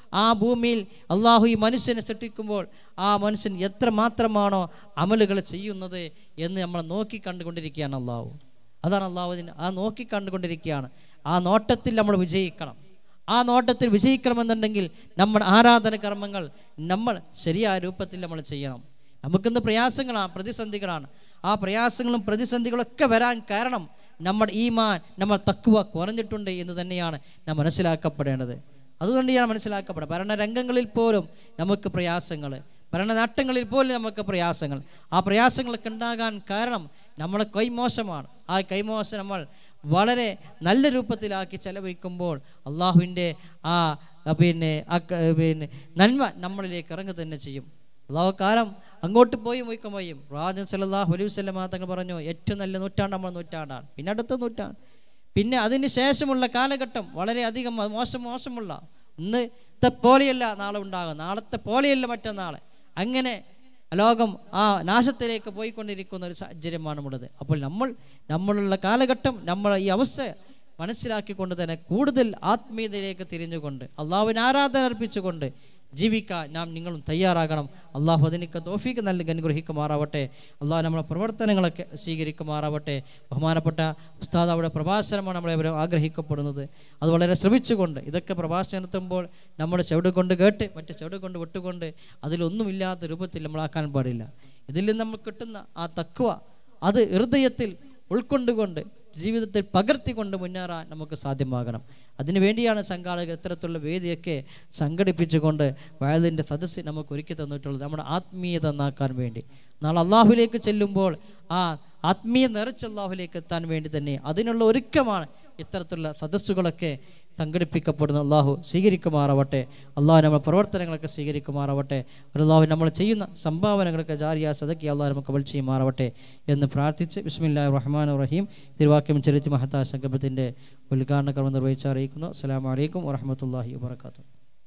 ആ ഭൂമിയിൽ അള്ളാഹു ഈ മനുഷ്യനെ സൃഷ്ടിക്കുമ്പോൾ ആ മനുഷ്യൻ എത്ര മാത്രമാണോ അമലുകൾ ചെയ്യുന്നത് എന്ന് നമ്മൾ നോക്കി കണ്ടുകൊണ്ടിരിക്കുകയാണ് അള്ളാഹു. അതാണ് അള്ളാഹുവിന് ആ നോക്കി കണ്ടുകൊണ്ടിരിക്കുകയാണ്. ആ നോട്ടത്തിൽ നമ്മൾ വിജയിക്കണം. ആ നോട്ടത്തിൽ വിജയിക്കണമെന്നുണ്ടെങ്കിൽ നമ്മുടെ ആരാധന കർമ്മങ്ങൾ നമ്മൾ ശരിയായ രൂപത്തിൽ നമ്മൾ ചെയ്യണം. നമുക്കിന്ന് പ്രയാസങ്ങളാണ്, പ്രതിസന്ധികളാണ്. ആ പ്രയാസങ്ങളും പ്രതിസന്ധികളൊക്കെ വരാൻ കാരണം നമ്മുടെ ഈമാൻ, നമ്മുടെ തഖ്വ കുറഞ്ഞിട്ടുണ്ട് എന്ന് തന്നെയാണ് നാം മനസ്സിലാക്കപ്പെടേണ്ടത്. അതുകൊണ്ട് ഞാൻ മനസ്സിലാക്കപ്പെടുക ഭരണരംഗങ്ങളിൽ പോലും നമുക്ക് പ്രയാസങ്ങൾ, ഭരണനാട്ടങ്ങളിൽ പോലും നമുക്ക് പ്രയാസങ്ങൾ. ആ പ്രയാസങ്ങളൊക്കെ ഉണ്ടാകാൻ കാരണം നമ്മുടെ കൈമോശമാണ്. ആ കൈമോശം നമ്മൾ വളരെ നല്ല രൂപത്തിലാക്കി ചെലവഴിക്കുമ്പോൾ അള്ളാഹുവിൻ്റെ ആ പിന്നെ പിന്നെ നന്മ നമ്മളിലേക്ക് ഇറങ്ങുക തന്നെ ചെയ്യും. അള്ളാഹു കാലം അങ്ങോട്ട് പോയി പോയിക്കുമ്പോയും പ്രവാചകൻ സല്ലല്ലാഹു അലൈഹി വസല്ലം തങ്ങൾ പറഞ്ഞു ഏറ്റവും നല്ല നൂറ്റാണ്ട് നമ്മുടെ നൂറ്റാണ്ടാണ്. പിന്നെ അടുത്ത നൂറ്റാണ്ട്, പിന്നെ അതിന് ശേഷമുള്ള കാലഘട്ടം വളരെയധികം മോശം മോശമുള്ള ഇന്നത്തെ പോലെയല്ല നാളെ ഉണ്ടാകും, നാളത്തെ പോലെയല്ല മറ്റന്നാൾ. അങ്ങനെ ലോകം ആ നാശത്തിലേക്ക് പോയിക്കൊണ്ടിരിക്കുന്ന ഒരു സാഹചര്യമാണുള്ളത്. അപ്പോൾ നമ്മൾ നമ്മളുള്ള കാലഘട്ടം നമ്മൾ ഈ അവസ്ഥ മനസ്സിലാക്കിക്കൊണ്ട് തന്നെ കൂടുതൽ ആത്മീയതയിലേക്ക് തിരിഞ്ഞുകൊണ്ട് അള്ളാഹുവിന് ആരാധന അർപ്പിച്ചുകൊണ്ട് ജീവിക്കാൻ നാം നിങ്ങളും തയ്യാറാകണം. അള്ളാഹു അതിനൊക്കെ തൗഫീഖ് നൽകി അനുഗ്രഹിക്കുമാറാവട്ടെ. അള്ളാഹു നമ്മളെ പ്രവർത്തനങ്ങളൊക്കെ സ്വീകരിക്കുമാറാവട്ടെ. ബഹുമാനപ്പെട്ട ഉസ്താദ് അവിടെ പ്രഭാഷണമാണ് നമ്മളെ ആഗ്രഹിക്കപ്പെടുന്നത്. അത് വളരെ ശ്രമിച്ചുകൊണ്ട് ഇതൊക്കെ പ്രഭാഷണം നടത്തുമ്പോൾ നമ്മുടെ ചെവിട് കൊണ്ട് കേട്ട് മറ്റു ചെവിട് കൊണ്ട് വിട്ടുകൊണ്ട് അതിലൊന്നുമില്ലാത്ത രൂപത്തിൽ നമ്മളാക്കാൻ പാടില്ല. ഇതിൽ നിന്ന് നമ്മൾ കിട്ടുന്ന ആ തഖ്വ അത് ഹൃദയത്തിൽ ഉൾക്കൊണ്ടുകൊണ്ട് ജീവിതത്തിൽ പകർത്തിക്കൊണ്ട് മുന്നേറാൻ നമുക്ക് സാധ്യമാകണം. അതിനുവേണ്ടിയാണ് സംഘാടകർ ഇത്തരത്തിലുള്ള വേദിയൊക്കെ സംഘടിപ്പിച്ചുകൊണ്ട് വയലിൻ്റെ സദസ്സ് നമുക്ക് ഒരുക്കി തന്നിട്ടുള്ളത്. നമ്മുടെ ആത്മീയത നന്നാക്കാൻ വേണ്ടി, നാളെ അള്ളാഹുലേക്ക് ചെല്ലുമ്പോൾ ആ ആത്മീയ നിറച്ച് അള്ളാഹുലേക്ക് എത്താൻ വേണ്ടി തന്നെ അതിനുള്ള ഒരുക്കമാണ് ഇത്തരത്തിലുള്ള സദസ്സുകളൊക്കെ സംഘടിപ്പിക്കപ്പെടുന്ന. അള്ളാഹു സ്വീകരിക്കുമാറാവട്ടെ. അള്ളാഹു നമ്മുടെ പ്രവർത്തനങ്ങളൊക്കെ സ്വീകരിക്കുമാറാവട്ടെ. അള്ളാഹു നമ്മൾ ചെയ്യുന്ന സംഭാവനകളൊക്കെ ജാരിയ സദക്കി അള്ളാഹു നമുക്ക് കബൂൽ ചെയ്യുമാറാവട്ടെ എന്ന് പ്രാർത്ഥിച്ച് ബിസ്മില്ലാഹിർ റഹ്മാനിർ റഹീം തിരുവാക്യം ചരിത്ര മഹത്താ സംഗമത്തിൻ്റെ ഉദ്ഘാടന കർമ്മം നിർവഹിച്ച് അറിയിക്കുന്നു. അസ്സലാമു അലൈക്കും വറഹ്മത്തുള്ളാഹി വബറകാതുഹു.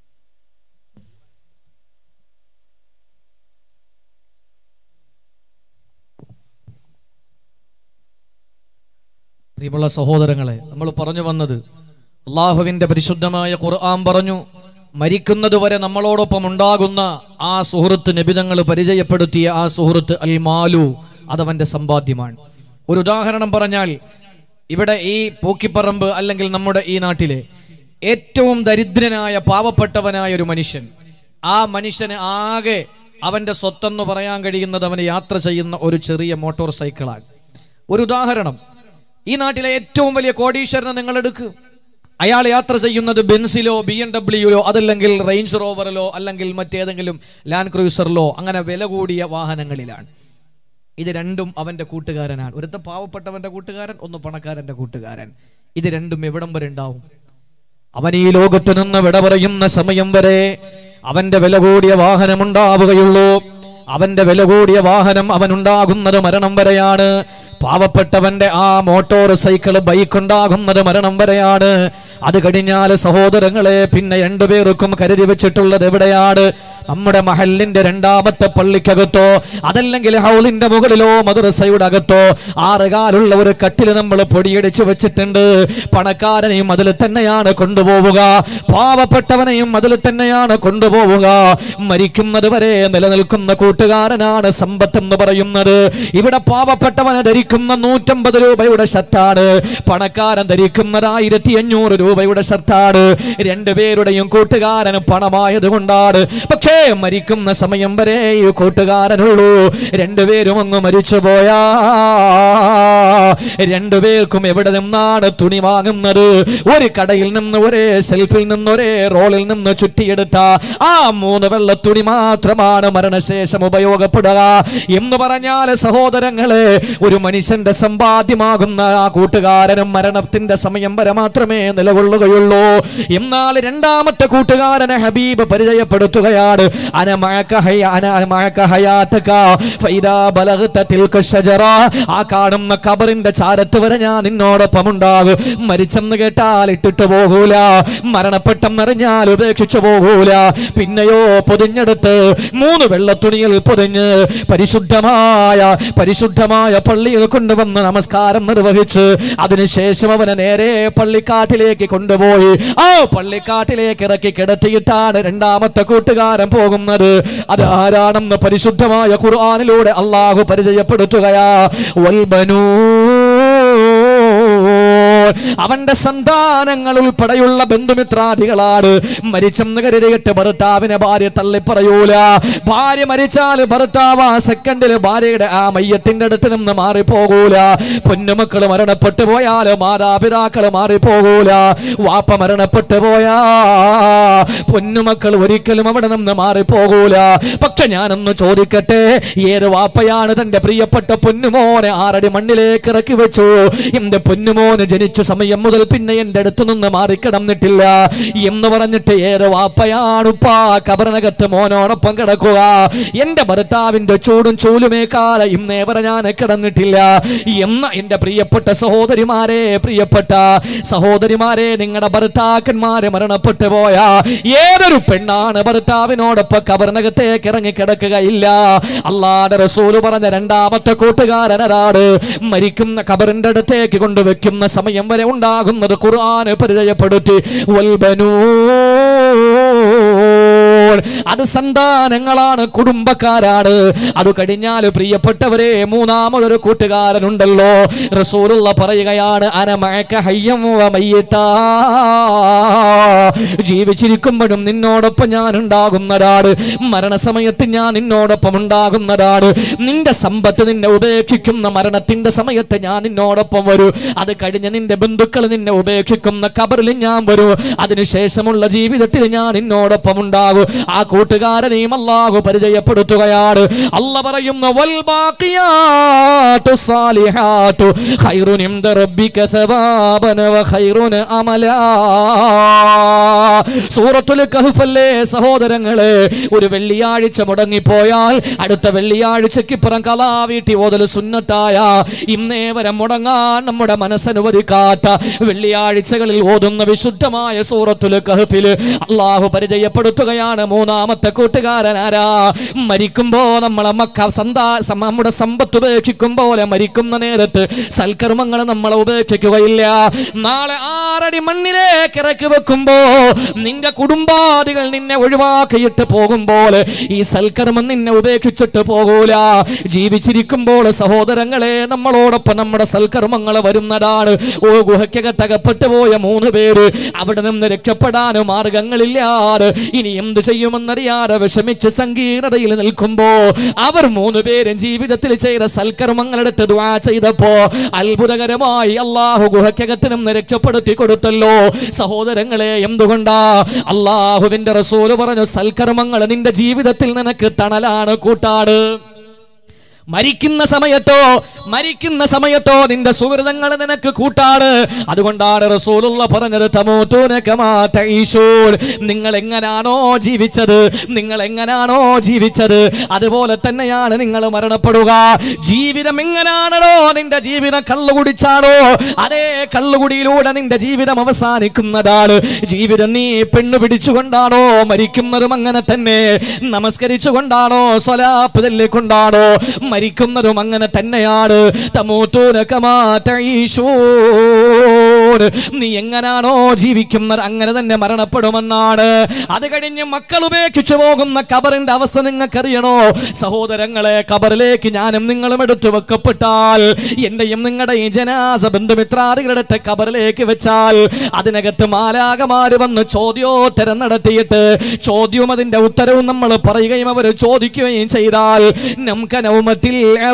പ്രിയമുള്ള സഹോദരങ്ങളെ, നമ്മൾ പറഞ്ഞു വന്നത് അള്ളാഹുവിന്റെ പരിശുദ്ധമായ ഖുർആൻ പറഞ്ഞു, മരിക്കുന്നത് വരെ നമ്മളോടൊപ്പം ഉണ്ടാകുന്ന ആ സുഹൃത്ത് നബിതങ്ങൾ പരിചയപ്പെടുത്തിയ ആ സുഹൃത്ത് അൽ മാലു, അതവന്റെ സമ്പാദ്യമാണ്. ഒരു ഉദാഹരണം പറഞ്ഞാൽ, ഇവിടെ ഈ പൂക്കിപ്പറമ്പ് അല്ലെങ്കിൽ നമ്മുടെ ഈ നാട്ടിലെ ഏറ്റവും ദരിദ്രനായ പാവപ്പെട്ടവനായ ഒരു മനുഷ്യൻ, ആ മനുഷ്യന് ആകെ അവന്റെ സ്വത്തെന്ന് പറയാൻ കഴിയുന്നത് അവന് യാത്ര ചെയ്യുന്ന ഒരു ചെറിയ മോട്ടോർ സൈക്കിളാണ്. ഒരു ഉദാഹരണം, ഈ നാട്ടിലെ ഏറ്റവും വലിയ കോടീശ്വരനെ നിങ്ങൾ എടുക്കുക, അയാൾ യാത്ര ചെയ്യുന്നത് ബെൻസിലോ ബി എം ഡബ്ല്യൂലോ അതല്ലെങ്കിൽ റേഞ്ച് റോവറിലോ അല്ലെങ്കിൽ മറ്റേതെങ്കിലും ലാൻഡ് ക്രൂസറിലോ അങ്ങനെ വില കൂടിയ വാഹനങ്ങളിലാണ്. ഇത് രണ്ടും അവന്റെ കൂട്ടുകാരനാണ്. ഒരുത്ത പാവപ്പെട്ടവന്റെ കൂട്ടുകാരൻ, ഒന്ന് പണക്കാരന്റെ കൂട്ടുകാരൻ. ഇത് രണ്ടും എവിടം വരെ ഉണ്ടാവും? അവൻ ഈ ലോകത്ത് നിന്ന് വിട പറയുന്ന സമയം വരെ അവന്റെ വില കൂടിയ വാഹനം ഉണ്ടാവുകയുള്ളൂ. അവന്റെ വില കൂടിയ വാഹനം അവനുണ്ടാകുന്നത് മരണം വരെയാണ്. പാവപ്പെട്ടവന്റെ ആ മോട്ടോർ സൈക്കിൾ ബൈക്ക് ഉണ്ടാകുന്നത് മരണം വരെയാണ്. അത് കഴിഞ്ഞാൽ സഹോദരങ്ങളെ പിന്നെ രണ്ടുപേർക്കും കരുതി വെച്ചിട്ടുള്ളത് എവിടെയാണ്? നമ്മുടെ മഹലിന്റെ രണ്ടാമത്തെ പള്ളിക്കകത്തോ അതല്ലെങ്കിൽ ഹൗലിന്റെ മുകളിലോ മദ്രസയുടെ അകത്തോ ആറുകാലുള്ള ഒരു കട്ടില് നമ്മൾ പൊടിയടിച്ചു വെച്ചിട്ടുണ്ട്. പണക്കാരനെയും അതിൽ തന്നെയാണ് കൊണ്ടുപോവുക, പാവപ്പെട്ടവനെയും അതിൽ തന്നെയാണ് കൊണ്ടുപോവുക. മരിക്കുന്നത് വരെ നിലനിൽക്കുന്ന കൂട്ടുകാരനാണ് സമ്പത്ത് എന്ന് പറയുന്നത്. ഇവിടെ പാവപ്പെട്ടവനെ ധരിക്കുന്ന നൂറ്റമ്പത് രൂപയുടെ ഷർട്ടാണ്, പണക്കാരൻ ധരിക്കുന്നത് ആയിരത്തി അഞ്ഞൂറ് രൂപയുടെ ഷർട്ടാണ്. രണ്ടുപേരുടെയും കൂട്ടുകാരൻ പണമായത് കൊണ്ടാണ്. പക്ഷേ മരിക്കുന്ന സമയം വരെ ഈ കൂട്ടുകാരനുള്ളൂ. രണ്ടുപേരും അങ്ങ് മരിച്ചു പോയാ രണ്ടുപേർക്കും എവിടെ നിന്നാണ് തുണി വാങ്ങുന്നത്? ഒരു കടയിൽ നിന്ന് ഒരേ ഷെൽഫിൽ നിന്ന് ഒരേ റോളിൽ നിന്ന് ചുറ്റിയെടുത്ത ആ മൂന്ന് വെള്ള തുണി മാത്രമാണ് മരണശേഷം ഉപയോഗപ്പെടുക എന്ന് പറഞ്ഞാൽ സഹോദരങ്ങളെ, ഒരു മനുഷ്യന്റെ സമ്പാദ്യമാകുന്ന ആ കൂട്ടുകാരനും മരണത്തിന്റെ സമയം വരെ മാത്രമേ നിലകൊള്ളുകയുള്ളൂ. എന്നാൽ രണ്ടാമത്തെ കൂട്ടുകാരനെ ഹബീബ് പരിചയപ്പെടുത്തുകയാണ്. അന മഅക ഹയ അന മഅക ഹയാതക ഫഇദാ ബലഗ്ത തിൽക ഷജറ. ആ കാണുന്ന ഖബറിന്റെ ചാരത്ത് വരെ ഞാൻ നിന്നോടൊപ്പം ഉണ്ടാകും. മരിച്ചെന്ന് കേട്ടാൽ ഇട്ടിട്ട് പോകൂല, മരണപ്പെട്ടെന്നറിഞ്ഞാൽ ഉപേക്ഷിച്ചു പോകൂല. പിന്നെയോ പൊതിഞ്ഞെടുത്ത് മൂന്ന് വെള്ളത്തുണിയിൽ പൊതിഞ്ഞ് പരിശുദ്ധമായ പരിശുദ്ധമായ പള്ളിയിൽ കൊണ്ടുവന്ന് നമസ്കാരം നിർവഹിച്ച് അതിനുശേഷം അവനെ നേരെ പള്ളിക്കാട്ടിലേക്ക് കൊണ്ടുപോയി ആ പള്ളിക്കാട്ടിലേക്ക് ഇറക്കി കിടത്തിയിട്ടാണ് രണ്ടാമത്തെ കൂട്ടുകാരൻ പോകുന്നത്. അത് ആരാണെന്ന് പരിശുദ്ധമായ ഖുർആനിലൂടെ അള്ളാഹു പരിചയപ്പെടുത്തുകയാ. വൽബനൂ, അവന്റെ സന്താനങ്ങൾ ഉൾപ്പെടെയുള്ള ബന്ധുമിത്രാദികളാണ്. മരിച്ചെന്ന് കരുതിയിട്ട് ഭർത്താവിനെ ഭാര്യ തള്ളിപ്പറയൂല. ഭാര്യ മരിച്ചാൽ ഭർത്താവ് ആ സെക്കൻഡിൽ ഭാര്യയുടെ ആ മയ്യത്തിന്റെ അടുത്ത് നിന്ന് മാറിപ്പോകൂല. പൊന്നുമക്കൾ മരണപ്പെട്ടു പോയാൽ മാതാപിതാക്കൾ മാറിപ്പോകൂല. വാപ്പ മരണപ്പെട്ടു പോയാ പൊന്നുമക്കൾ ഒരിക്കലും അവിടെ നിന്ന് മാറിപ്പോകൂല. പക്ഷെ ഞാനൊന്ന് ചോദിക്കട്ടെ, ഏത് വാപ്പയാണ് തന്റെ പ്രിയപ്പെട്ട പൊന്നുമോനെ ആറടി മണ്ണിലേക്ക് ഇറക്കി വെച്ചു? എന്റെ പൊന്നുമോന് ജനിച്ച സമയം മുതൽ പിന്നെ എന്റെ അടുത്തു നിന്ന് മാറിക്കിടന്നിട്ടില്ല എന്ന് പറഞ്ഞിട്ട് ഏറെ വാപ്പയാണുപ്പാ കബറിനകത്ത് മോനോടൊപ്പം കിടക്കുക? എന്റെ ഭർത്താവിന്റെ ചൂടും ചൂലുമേക്കാല ഇന്നേ വരെ ഞാൻ കിടന്നിട്ടില്ല എന്ന എന്റെ പ്രിയപ്പെട്ട സഹോദരിമാരെ, പ്രിയപ്പെട്ട സഹോദരിമാരെ, നിങ്ങളുടെ ഭർത്താക്കന്മാരെ മരണപ്പെട്ടു പോയ ഏതൊരു പെണ്ണാണ് ഭർത്താവിനോടൊപ്പം കബറിനകത്തേക്ക് ഇറങ്ങി കിടക്കുകയില്ല? അല്ലാഹുവിന്റെ റസൂൽ പറഞ്ഞ രണ്ടാമത്തെ കൂട്ടുകാരനാണ്. മരിക്കുന്ന കബറിന്റെ അടുത്തേക്ക് കൊണ്ടുവെക്കുന്ന സമയം വരെ ഉണ്ടാകുന്നത് ഖുർആൻ പരിചയപ്പെടുത്തി. വൽബനൂ, അത് സന്താനങ്ങളാണ്, കുടുംബക്കാരാണ്. അത് കഴിഞ്ഞാൽ പ്രിയപ്പെട്ടവരെ മൂന്നാമതൊരു കൂട്ടുകാരനുണ്ടല്ലോ. റസൂലുള്ള പറയുകയാണ്, അന മഅക ഹയ്യം വ മയ്യിതാ, ജീവിച്ചിരിക്കുമ്പോഴും നിന്നോടൊപ്പം ഞാൻ ഉണ്ടാകുന്നതാണ്, മരണസമയത്ത് ഞാൻ നിന്നോടൊപ്പം ഉണ്ടാകുന്നതാണ്. നിന്റെ സമ്പത്ത് നിന്നെ ഉപേക്ഷിക്കുന്ന മരണത്തിന്റെ സമയത്ത് ഞാൻ നിന്നോടൊപ്പം വരും. അത് കഴിഞ്ഞ് നിന്റെ ബന്ധുക്കൾ നിന്നെ ഉപേക്ഷിക്കുന്ന ഖബറിൽ ഞാൻ വരും. അതിനുശേഷമുള്ള ജീവിതത്തിൽ ഞാൻ നിന്നോടൊപ്പം ഉണ്ടാകും. ആ കൂട്ടുകാരനെയും അല്ലാഹു പരിചയപ്പെടുത്തുകയാണ്. അല്ലാഹു പറയുന്നു, വൽ ബാഖിയാതു സാലിഹാതു ഖൈറുൻ ഇൻദ റബ്ബിക സവാബൻ വ ഖൈറുൻ അമലാ. സൂറത്തുൽ കഹ്ഫിലെ സഹോദരങ്ങളെ, ഒരു വെള്ളിയാഴ്ച മുടങ്ങിപ്പോയാൽ അടുത്ത വെള്ളിയാഴ്ചയ്ക്ക് ഇപ്പുറം കളാ വീട്ടി ഓതൽ സുന്നത്തായ ഇന്നേ വരെ മുടങ്ങാൻ നമ്മുടെ മനസ്സനുവദിക്കാത്ത വെള്ളിയാഴ്ചകളിൽ ഓതുന്ന വിശുദ്ധമായ സൂറത്തുൽ കഹ്ഫിൽ അല്ലാഹു പരിചയപ്പെടുത്തുകയാണ്. മൂന്നാമത്തെ കൂട്ടുകാരൻ ആരാ? മരിക്കുമ്പോ നമ്മളെ മക്ക സന്താ നമ്മുടെ സമ്പത്ത് ഉപേക്ഷിക്കും പോലെ മരിക്കുന്ന നേരത്ത് സൽക്കർമ്മങ്ങൾ നമ്മളെ ഉപേക്ഷിക്കുകയില്ല. നാളെ ആറടി മണ്ണിലേക്ക് ഇറക്കി വെക്കുമ്പോ നിന്റെ കുടുംബാദികൾ നിന്നെ ഒഴിവാക്കിയിട്ട് പോകുമ്പോൾ ഈ സൽക്കർമ്മം നിന്നെ ഉപേക്ഷിച്ചിട്ട് പോകൂല. ജീവിച്ചിരിക്കുമ്പോൾ സഹോദരങ്ങളെ നമ്മളോടൊപ്പം നമ്മുടെ സൽക്കർമ്മങ്ങൾ വരുന്നതാണ്. ഓ ഗുഹയ്ക്കകത്തകപ്പെട്ടു പോയ മൂന്ന് പേര് അവിടെ നിന്ന് രക്ഷപ്പെടാൻ മാർഗങ്ങളില്ലാതെ ഇനി എന്ത് ചെയ്യുമെന്നറിയാതെ വിഷമിച്ച് സങ്കീർണതയിൽ നിൽക്കുമ്പോ അവർ മൂന്ന് പേരും ജീവിതത്തിൽ ചെയ്ത സൽക്കർമ്മങ്ങളെടുത്ത് ദുആ ചെയ്തപ്പോ അത്ഭുതകരമായി അല്ലാഹു ഗുഹയ്ക്കകത്ത് നിന്ന് രക്ഷപ്പെടുത്തി കൊടുത്തല്ലോ. സഹോദരങ്ങളെ, എന്തുകൊണ്ടാ? അല്ലാഹുവിന്റെ റസൂൽ പറഞ്ഞു, സൽക്കർമ്മങ്ങൾ നിന്റെ ജീവിതത്തിൽ നിനക്ക് തണലാണ്, കൂട്ടാട്. മരിക്കുന്ന സമയത്തോ മരിക്കുന്ന സമയത്തോ നിന്റെ സുഹൃതങ്ങൾ നിനക്ക് കൂട്ടാണ്. അതുകൊണ്ടാണ് റസൂലുള്ള പറഞ്ഞത്, തമൂതൂന കമാ തഈശൂൻ, നിങ്ങൾ എങ്ങനാണോ ജീവിച്ചത് നിങ്ങൾ എങ്ങനാണോ ജീവിച്ചത് അതുപോലെ തന്നെയാണ് നിങ്ങൾ മരണപ്പെടുക. ജീവിതം എങ്ങനാണോ നിന്റെ ജീവിതം കള്ളു കുടിച്ചാണോ അതേ കള്ളുകുടിയിലൂടെ നിന്റെ ജീവിതം അവസാനിക്കുന്നതാണ്. ജീവിതം നീ പെണ്ണു പിടിച്ചുകൊണ്ടാണോ മരിക്കുന്നതും അങ്ങനെ തന്നെ. നമസ്കരിച്ചുകൊണ്ടാണോ സ്വലാത്ത് ചൊല്ലിക്കൊണ്ടാണോ മരിക്കുന്നതും അങ്ങനെ തന്നെയാണ്. തമൂതൂന കമാ തഈശൂൻ, നീ എങ്ങനാണോ ജീവിക്കുന്നത് അങ്ങനെ തന്നെ മരണപ്പെടുമെന്നാണ്. അത് കഴിഞ്ഞ് മക്കൾ ഉപേക്ഷിച്ചു പോകുന്ന ഖബറിന്റെ അവസ്ഥ നിങ്ങൾക്കറിയണോ സഹോദരങ്ങളെ? ഖബറിലേക്ക് ഞാനും നിങ്ങളും എടുത്തു വെക്കപ്പെട്ടാൽ, എന്റെയും നിങ്ങളുടെയും ജനാസ ബന്ധുമിത്രാദികളുടെ ഖബറിലേക്ക് വെച്ചാൽ അതിനകത്ത് മാലാകമാര് വന്ന് ചോദ്യോത്തരം നടത്തിയിട്ട് ചോദ്യവും അതിന്റെ ഉത്തരവും നമ്മൾ പറയുകയും അവർ ചോദിക്കുകയും ചെയ്താൽ നമുക്ക് നൗമത്തിൽ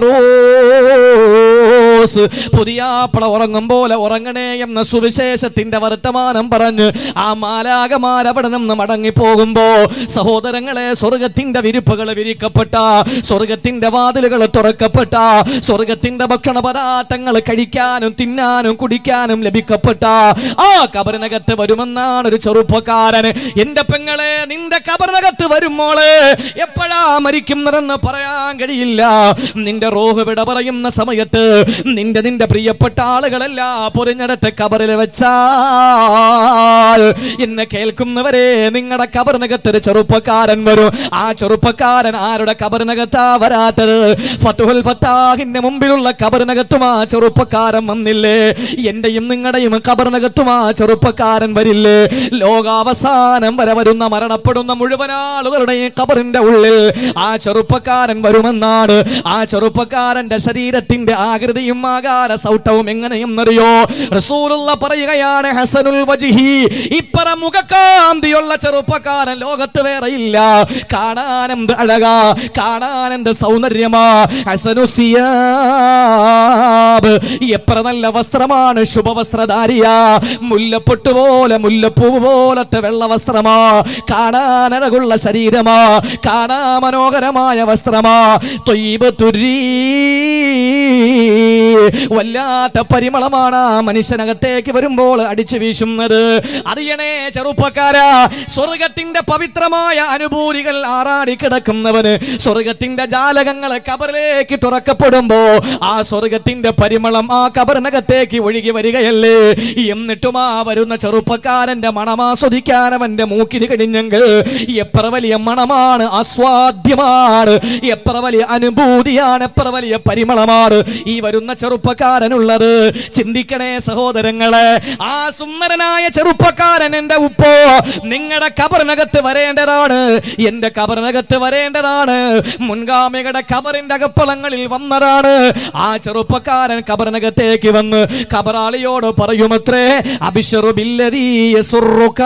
പുതിയാപ്പള ഉറങ്ങും പോലെ ഉറങ്ങണേ എന്ന സുവിശേഷത്തിന്റെ വർത്തമാനം പറഞ്ഞ് ആ മാലാകമാരവിടെ നിന്ന് മടങ്ങിപ്പോകുമ്പോ സഹോദരങ്ങളെ, സ്വർഗത്തിന്റെ വിരിപ്പുകൾ വിരിക്കപ്പെട്ട, സ്വർഗത്തിന്റെ വാതിലുകൾ തുറക്കപ്പെട്ട, സ്വർഗത്തിന്റെ ഭക്ഷണ പദാർത്ഥങ്ങൾ കഴിക്കാനും തിന്നാനും കുടിക്കാനും ലഭിക്കപ്പെട്ട ആ കബറിനകത്ത് വരുമെന്നാണ് ഒരു ചെറുപ്പക്കാരൻ. എന്റെ പെങ്ങളെ, നിന്റെ കബറിനകത്ത് വരുമ്പോള് എപ്പോഴാ മരിക്കുന്നതെന്ന് പറയാൻ കഴിയില്ല. നിന്റെ റൂഹ് വിട പറയുന്ന സമയത്ത് നിന്റെ നിന്റെ പ്രിയപ്പെട്ട ആളുകളെല്ലാം പൊരിഞ്ഞെടുത്ത് കബറിൽ വെച്ചാൽ എന്നെ കേൾക്കുന്നവരെ, നിങ്ങളുടെ കബറിനകത്തൊരു ചെറുപ്പക്കാരൻ വരും. ആ ചെറുപ്പക്കാരൻ ആരുടെ കബറിനകത്താ വരാത്തത്? ഫതുഹുൽ ഫത്താഹിന്റെ മുമ്പിലുള്ള കബറിനകത്തും ആ ചെറുപ്പക്കാരൻ വന്നില്ലേ? എന്റെയും നിങ്ങളുടെയും കബറിനകത്തും ആ ചെറുപ്പക്കാരൻ വരില്ലേ? ലോകാവസാനം വരെ വരുന്ന മരണപ്പെടുന്ന മുഴുവൻ ആളുകളുടെയും കബറിന്റെ ഉള്ളിൽ ആ ചെറുപ്പക്കാരൻ വരുമെന്നാണ്. ആ ചെറുപ്പക്കാരന്റെ ശരീരത്തിന്റെ ആകൃതിയും ആകാര സൗട്ടവും എങ്ങനെയെന്നറിയോ? റസൂലുള്ള പറയുകയാണ്, ഹസനുൽ വജ്ഹി, ഇപ്പറ മുഖകാന്തിയുള്ള ചെറുപ്പക്കാരൻ ലോകത്ത് വേറെ ഇല്ല. കാണാനെന്ത് അഴകാ, കാണാനെന്ത് സൗന്ദര്യമാ. ഹസനു സിയാബ്, എത്ര നല്ല വസ്ത്രമാണ്, ശുഭവസ്ത്രധാരിയാ. മുല്ലപ്പൊട്ട് പോലെ മുല്ലപ്പൂവ് പോലത്തെ വെള്ള വസ്ത്രമാ. കാണാനഴകുള്ള ശരീരമാ, കാണാ മനോഹരമായ വസ്ത്രമാ. ത്വയ്യിബ് തുരീ, വല്ലാത്ത പരിമളമാണ് മനുഷ്യനകത്തേക്ക് വരുമ്പോൾ അടിച്ചു വീശുന്നത്. അറിയണേ ചെറുപ്പക്കാരാ, സ്വർഗത്തിന്റെ പവിത്രമായ അനുഭൂതികൾ ആറാടി കിടക്കുന്നവന് സ്വർഗത്തിന്റെ ജാലകങ്ങൾ കബറിലേക്ക് തുറക്കപ്പെടുമ്പോ ആ സ്വർഗത്തിന്റെ പരിമളം ആ കബറിനകത്തേക്ക് ഒഴുകി വരികയല്ലേ? എന്നിട്ടും ആ വരുന്ന ചെറുപ്പക്കാരന്റെ മണമാസ്വദിക്കാൻ അവന്റെ മൂക്കിന് കഴിഞ്ഞെങ്കിൽ എത്ര വലിയ മണമാണ്, ആസ്വാദ്യമാണ്, എത്ര വലിയ അനുഭൂതിയാണ്, എത്ര വലിയ പരിമളമാണ് ഈ വരുന്ന ചെറുപ്പക്കാരനുള്ളത്. ചിന്തിക്കണേ സഹോദരങ്ങളെ, ആ സുന്ദരനായ ചെറുപ്പക്കാരൻ എന്റെ ഉപ്പോ നിങ്ങളുടെ കബറിനകത്ത് വരേണ്ടതാണ്, എന്റെ കബറിനകത്ത് വരേണ്ടതാണ്. മുൻഗാമികളുടെ കബറിന്റെ അകപ്പളങ്ങളിൽ വന്നതാണ്. ആ ചെറുപ്പക്കാരൻ കബറിനകത്തേക്ക് വന്ന് കബറാളിയോട് പറയുമത്രേ, അബിശ്റു ബില്ലദീ യസുറുക,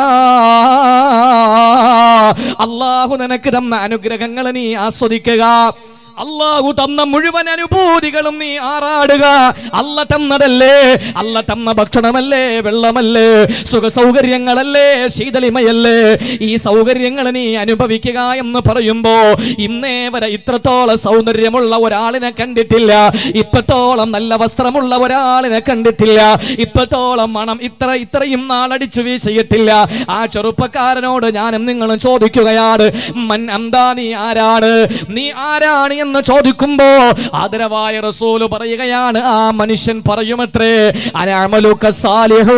അല്ലാഹു നിനക്ക് തന്ന അനുഗ്രഹങ്ങൾ നീ ആസ്വദിക്കുക. അല്ലാഹു തന്ന മുഴുവൻ അനുഭൂതികളും നീ ആറാടുക. അല്ല തന്നതല്ലേ, അല്ല തന്ന ഭക്ഷണമല്ലേ, വെള്ളമല്ലേ, സുഖ സൗകര്യങ്ങളല്ലേ, ശീതളിമയല്ലേ, ഈ സൗകര്യങ്ങൾ നീ അനുഭവിക്കുക എന്ന് പറയുമ്പോ ഇന്നേ വരെ ഇത്രത്തോളം സൗന്ദര്യമുള്ള ഒരാളിനെ കണ്ടിട്ടില്ല, ഇപ്പത്തോളം നല്ല വസ്ത്രമുള്ള ഒരാളിനെ കണ്ടിട്ടില്ല, ഇപ്പത്തോളം മണം ഇത്ര ഇത്രയും നാളടിച്ചു വീശിയിട്ടില്ല. ആ ചെറുപ്പക്കാരനോട് ഞാനും നിങ്ങളും ചോദിക്കുകയാണ്, മൻ അന്താ, നീ ആരാണ്, നീ ആരാണ് എന്ന് ചോദിക്കുമ്പോ ആദരവായ റസൂൽ പറയുകയാണ്, ആ മനുഷ്യൻ പറയുമത്രേ, അനഅമലുക സാലിഹൂ,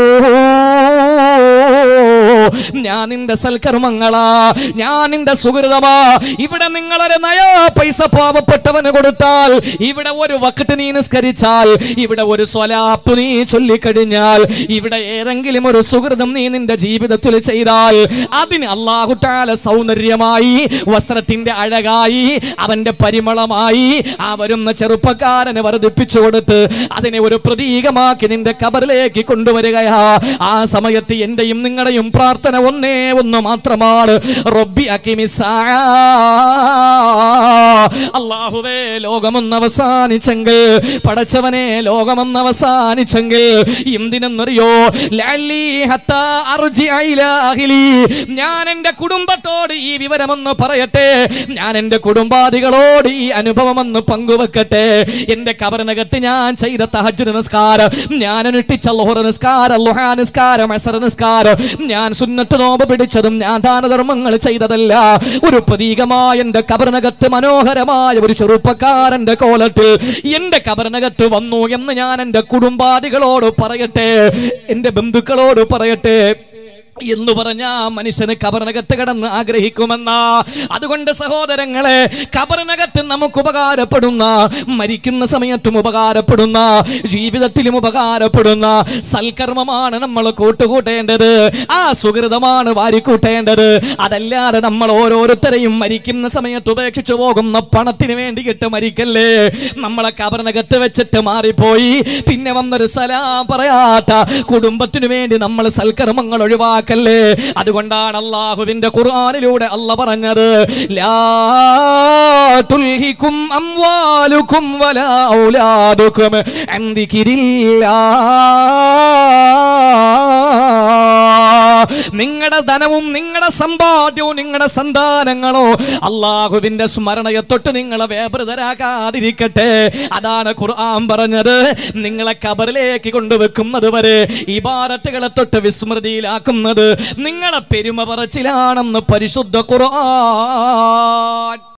ഞാൻ നിന്റെ സൽക്കർമ്മങ്ങളാ, ഞാൻ നിന്റെ സുഹൃതമാ. ഇവിടെ നിങ്ങളൊരു നയാ പൈസ പാവപ്പെട്ടവന് കൊടുത്താൽ, ഇവിടെ ഒരു വഖ്ത് നീ നിസ്കരിച്ചാൽ, ഇവിടെ ഒരു സ്വലാത്ത് നീ ചൊല്ലിക്കഴിഞ്ഞാൽ, ഇവിടെ ഏതെങ്കിലും ഒരു സുഹൃതം നീ നിന്റെ ജീവിതത്തിൽ ചെയ്താൽ അതിന് അല്ലാഹു തആല സൗന്ദര്യമായി, വസ്ത്രത്തിന്റെ അഴകായി, അവന്റെ പരിമളമായി ആ വരുന്ന ചെറുപ്പക്കാരന് വർദ്ധിപ്പിച്ചു കൊടുത്ത് അതിനെ ഒരു പ്രതീകമാക്കി നിന്റെ കബറിലേക്ക് കൊണ്ടുവരികയാ. ആ സമയത്ത് എന്റെയും നിങ്ങളുടെയും പ്രാർത്ഥന ഒന്നേ ഒന്ന് മാത്രമാണ്, റബ്ബി അഖിമിസ്സാഅ, അല്ലാഹുവേ ലോകമൊന്ന് അവസാനിച്ചെങ്കിൽ, പടച്ചവനെ ലോകമൊന്ന് അവസാനിച്ചെങ്കിൽ എന്തിനെന്നറിയോ? ലഅല്ലി ഹത്താ അർജിഅ ഇലാ അഹ്ലി, ഞാൻ എൻ്റെ കുടുംബത്തോട് ഈ വിവരമൊന്ന് പറയട്ടെ, ഞാൻ എൻ്റെ കുടുംബാദികളോട് ഈ അനുഭവം ഒന്ന് പങ്കുവെക്കട്ടെ. എൻ്റെ കബറിനകത്ത് ഞാൻ ചെയ്ത തഹജ്ജുദ് നിസ്കാരം, ഞാൻ അനുഷ്ഠിച്ച ളുഹർ നിസ്കാരം, ളുഹാ നിസ്കാരം, അസ്ർ നിസ്കാരം, ഞാൻ സുന്നത്ത് നോമ്പ് പിടിച്ചതും ഞാൻ ദാനധർമ്മങ്ങൾ ചെയ്തതല്ല, ഒരു പ്രതീകമായ എൻ്റെ കബറിനകത്ത് മനോഹരമായ ഒരു ചെറുപ്പക്കാരന്റെ കോലത്തിൽ എൻ്റെ കബറിനകത്ത് വന്നു എന്ന് ഞാൻ എൻ്റെ കുടുംബാദികളോട് പറയട്ടെ, എൻ്റെ ബന്ധുക്കളോട് പറയട്ടെ എന്ന് പറഞ്ഞ മനുഷ്യന് കബറിനകത്ത് കിടന്ന് ആഗ്രഹിക്കുമെന്ന. അതുകൊണ്ട് സഹോദരങ്ങളെ, കബറിനകത്ത് നമുക്ക് ഉപകാരപ്പെടുന്ന, മരിക്കുന്ന സമയത്തും ഉപകാരപ്പെടുന്ന, ജീവിതത്തിലും ഉപകാരപ്പെടുന്ന സൽക്കർമ്മമാണ് നമ്മൾ കൂട്ടുകൂട്ടേണ്ടത്, ആ സുഹൃതമാണ് വാരിക്കൂട്ടേണ്ടത്. അതല്ലാതെ നമ്മൾ ഓരോരുത്തരെയും മരിക്കുന്ന സമയത്ത് ഉപേക്ഷിച്ചു പോകുന്ന പണത്തിന് വേണ്ടിയിട്ട് മരിക്കല്ലേ. നമ്മളെ കബറിനകത്ത് വെച്ചിട്ട് മാറിപ്പോയി പിന്നെ വന്നൊരു സലാം പറയാത്ത കുടുംബത്തിനു വേണ്ടി നമ്മൾ സൽക്കർമ്മങ്ങൾ ഒഴിവാക്കി. അതുകൊണ്ടാണ് അല്ലാഹുവിന്റെ ഖുർആനിലൂടെ അല്ലാഹ് പറഞ്ഞത്, ലാ തുൽഹികും അംവാലുകും വലാ ഔലാദുകും അൻ ദിക്രില്ലാഹ്, നിങ്ങളുടെ ധനവും നിങ്ങളുടെ സമ്പാദ്യവും നിങ്ങളുടെ സന്താനങ്ങളോ അല്ലാഹുവിന്റെ സ്മരണയെ തൊട്ട് നിങ്ങളെ വ്യാപൃതരാകാതിരിക്കട്ടെ. അതാണ് ഖുർആൻ പറഞ്ഞത്, നിങ്ങളെ ഖബറിലേക്ക് കൊണ്ടുവെക്കുന്നത് വരെ ഇബാദത്തുകളെ തൊട്ട് വിസ്മൃതിയിലാക്കുന്നത് നിങ്ങളെ പെരുമ പറച്ചിലാണെന്ന് പരിശുദ്ധ ഖുർആൻ.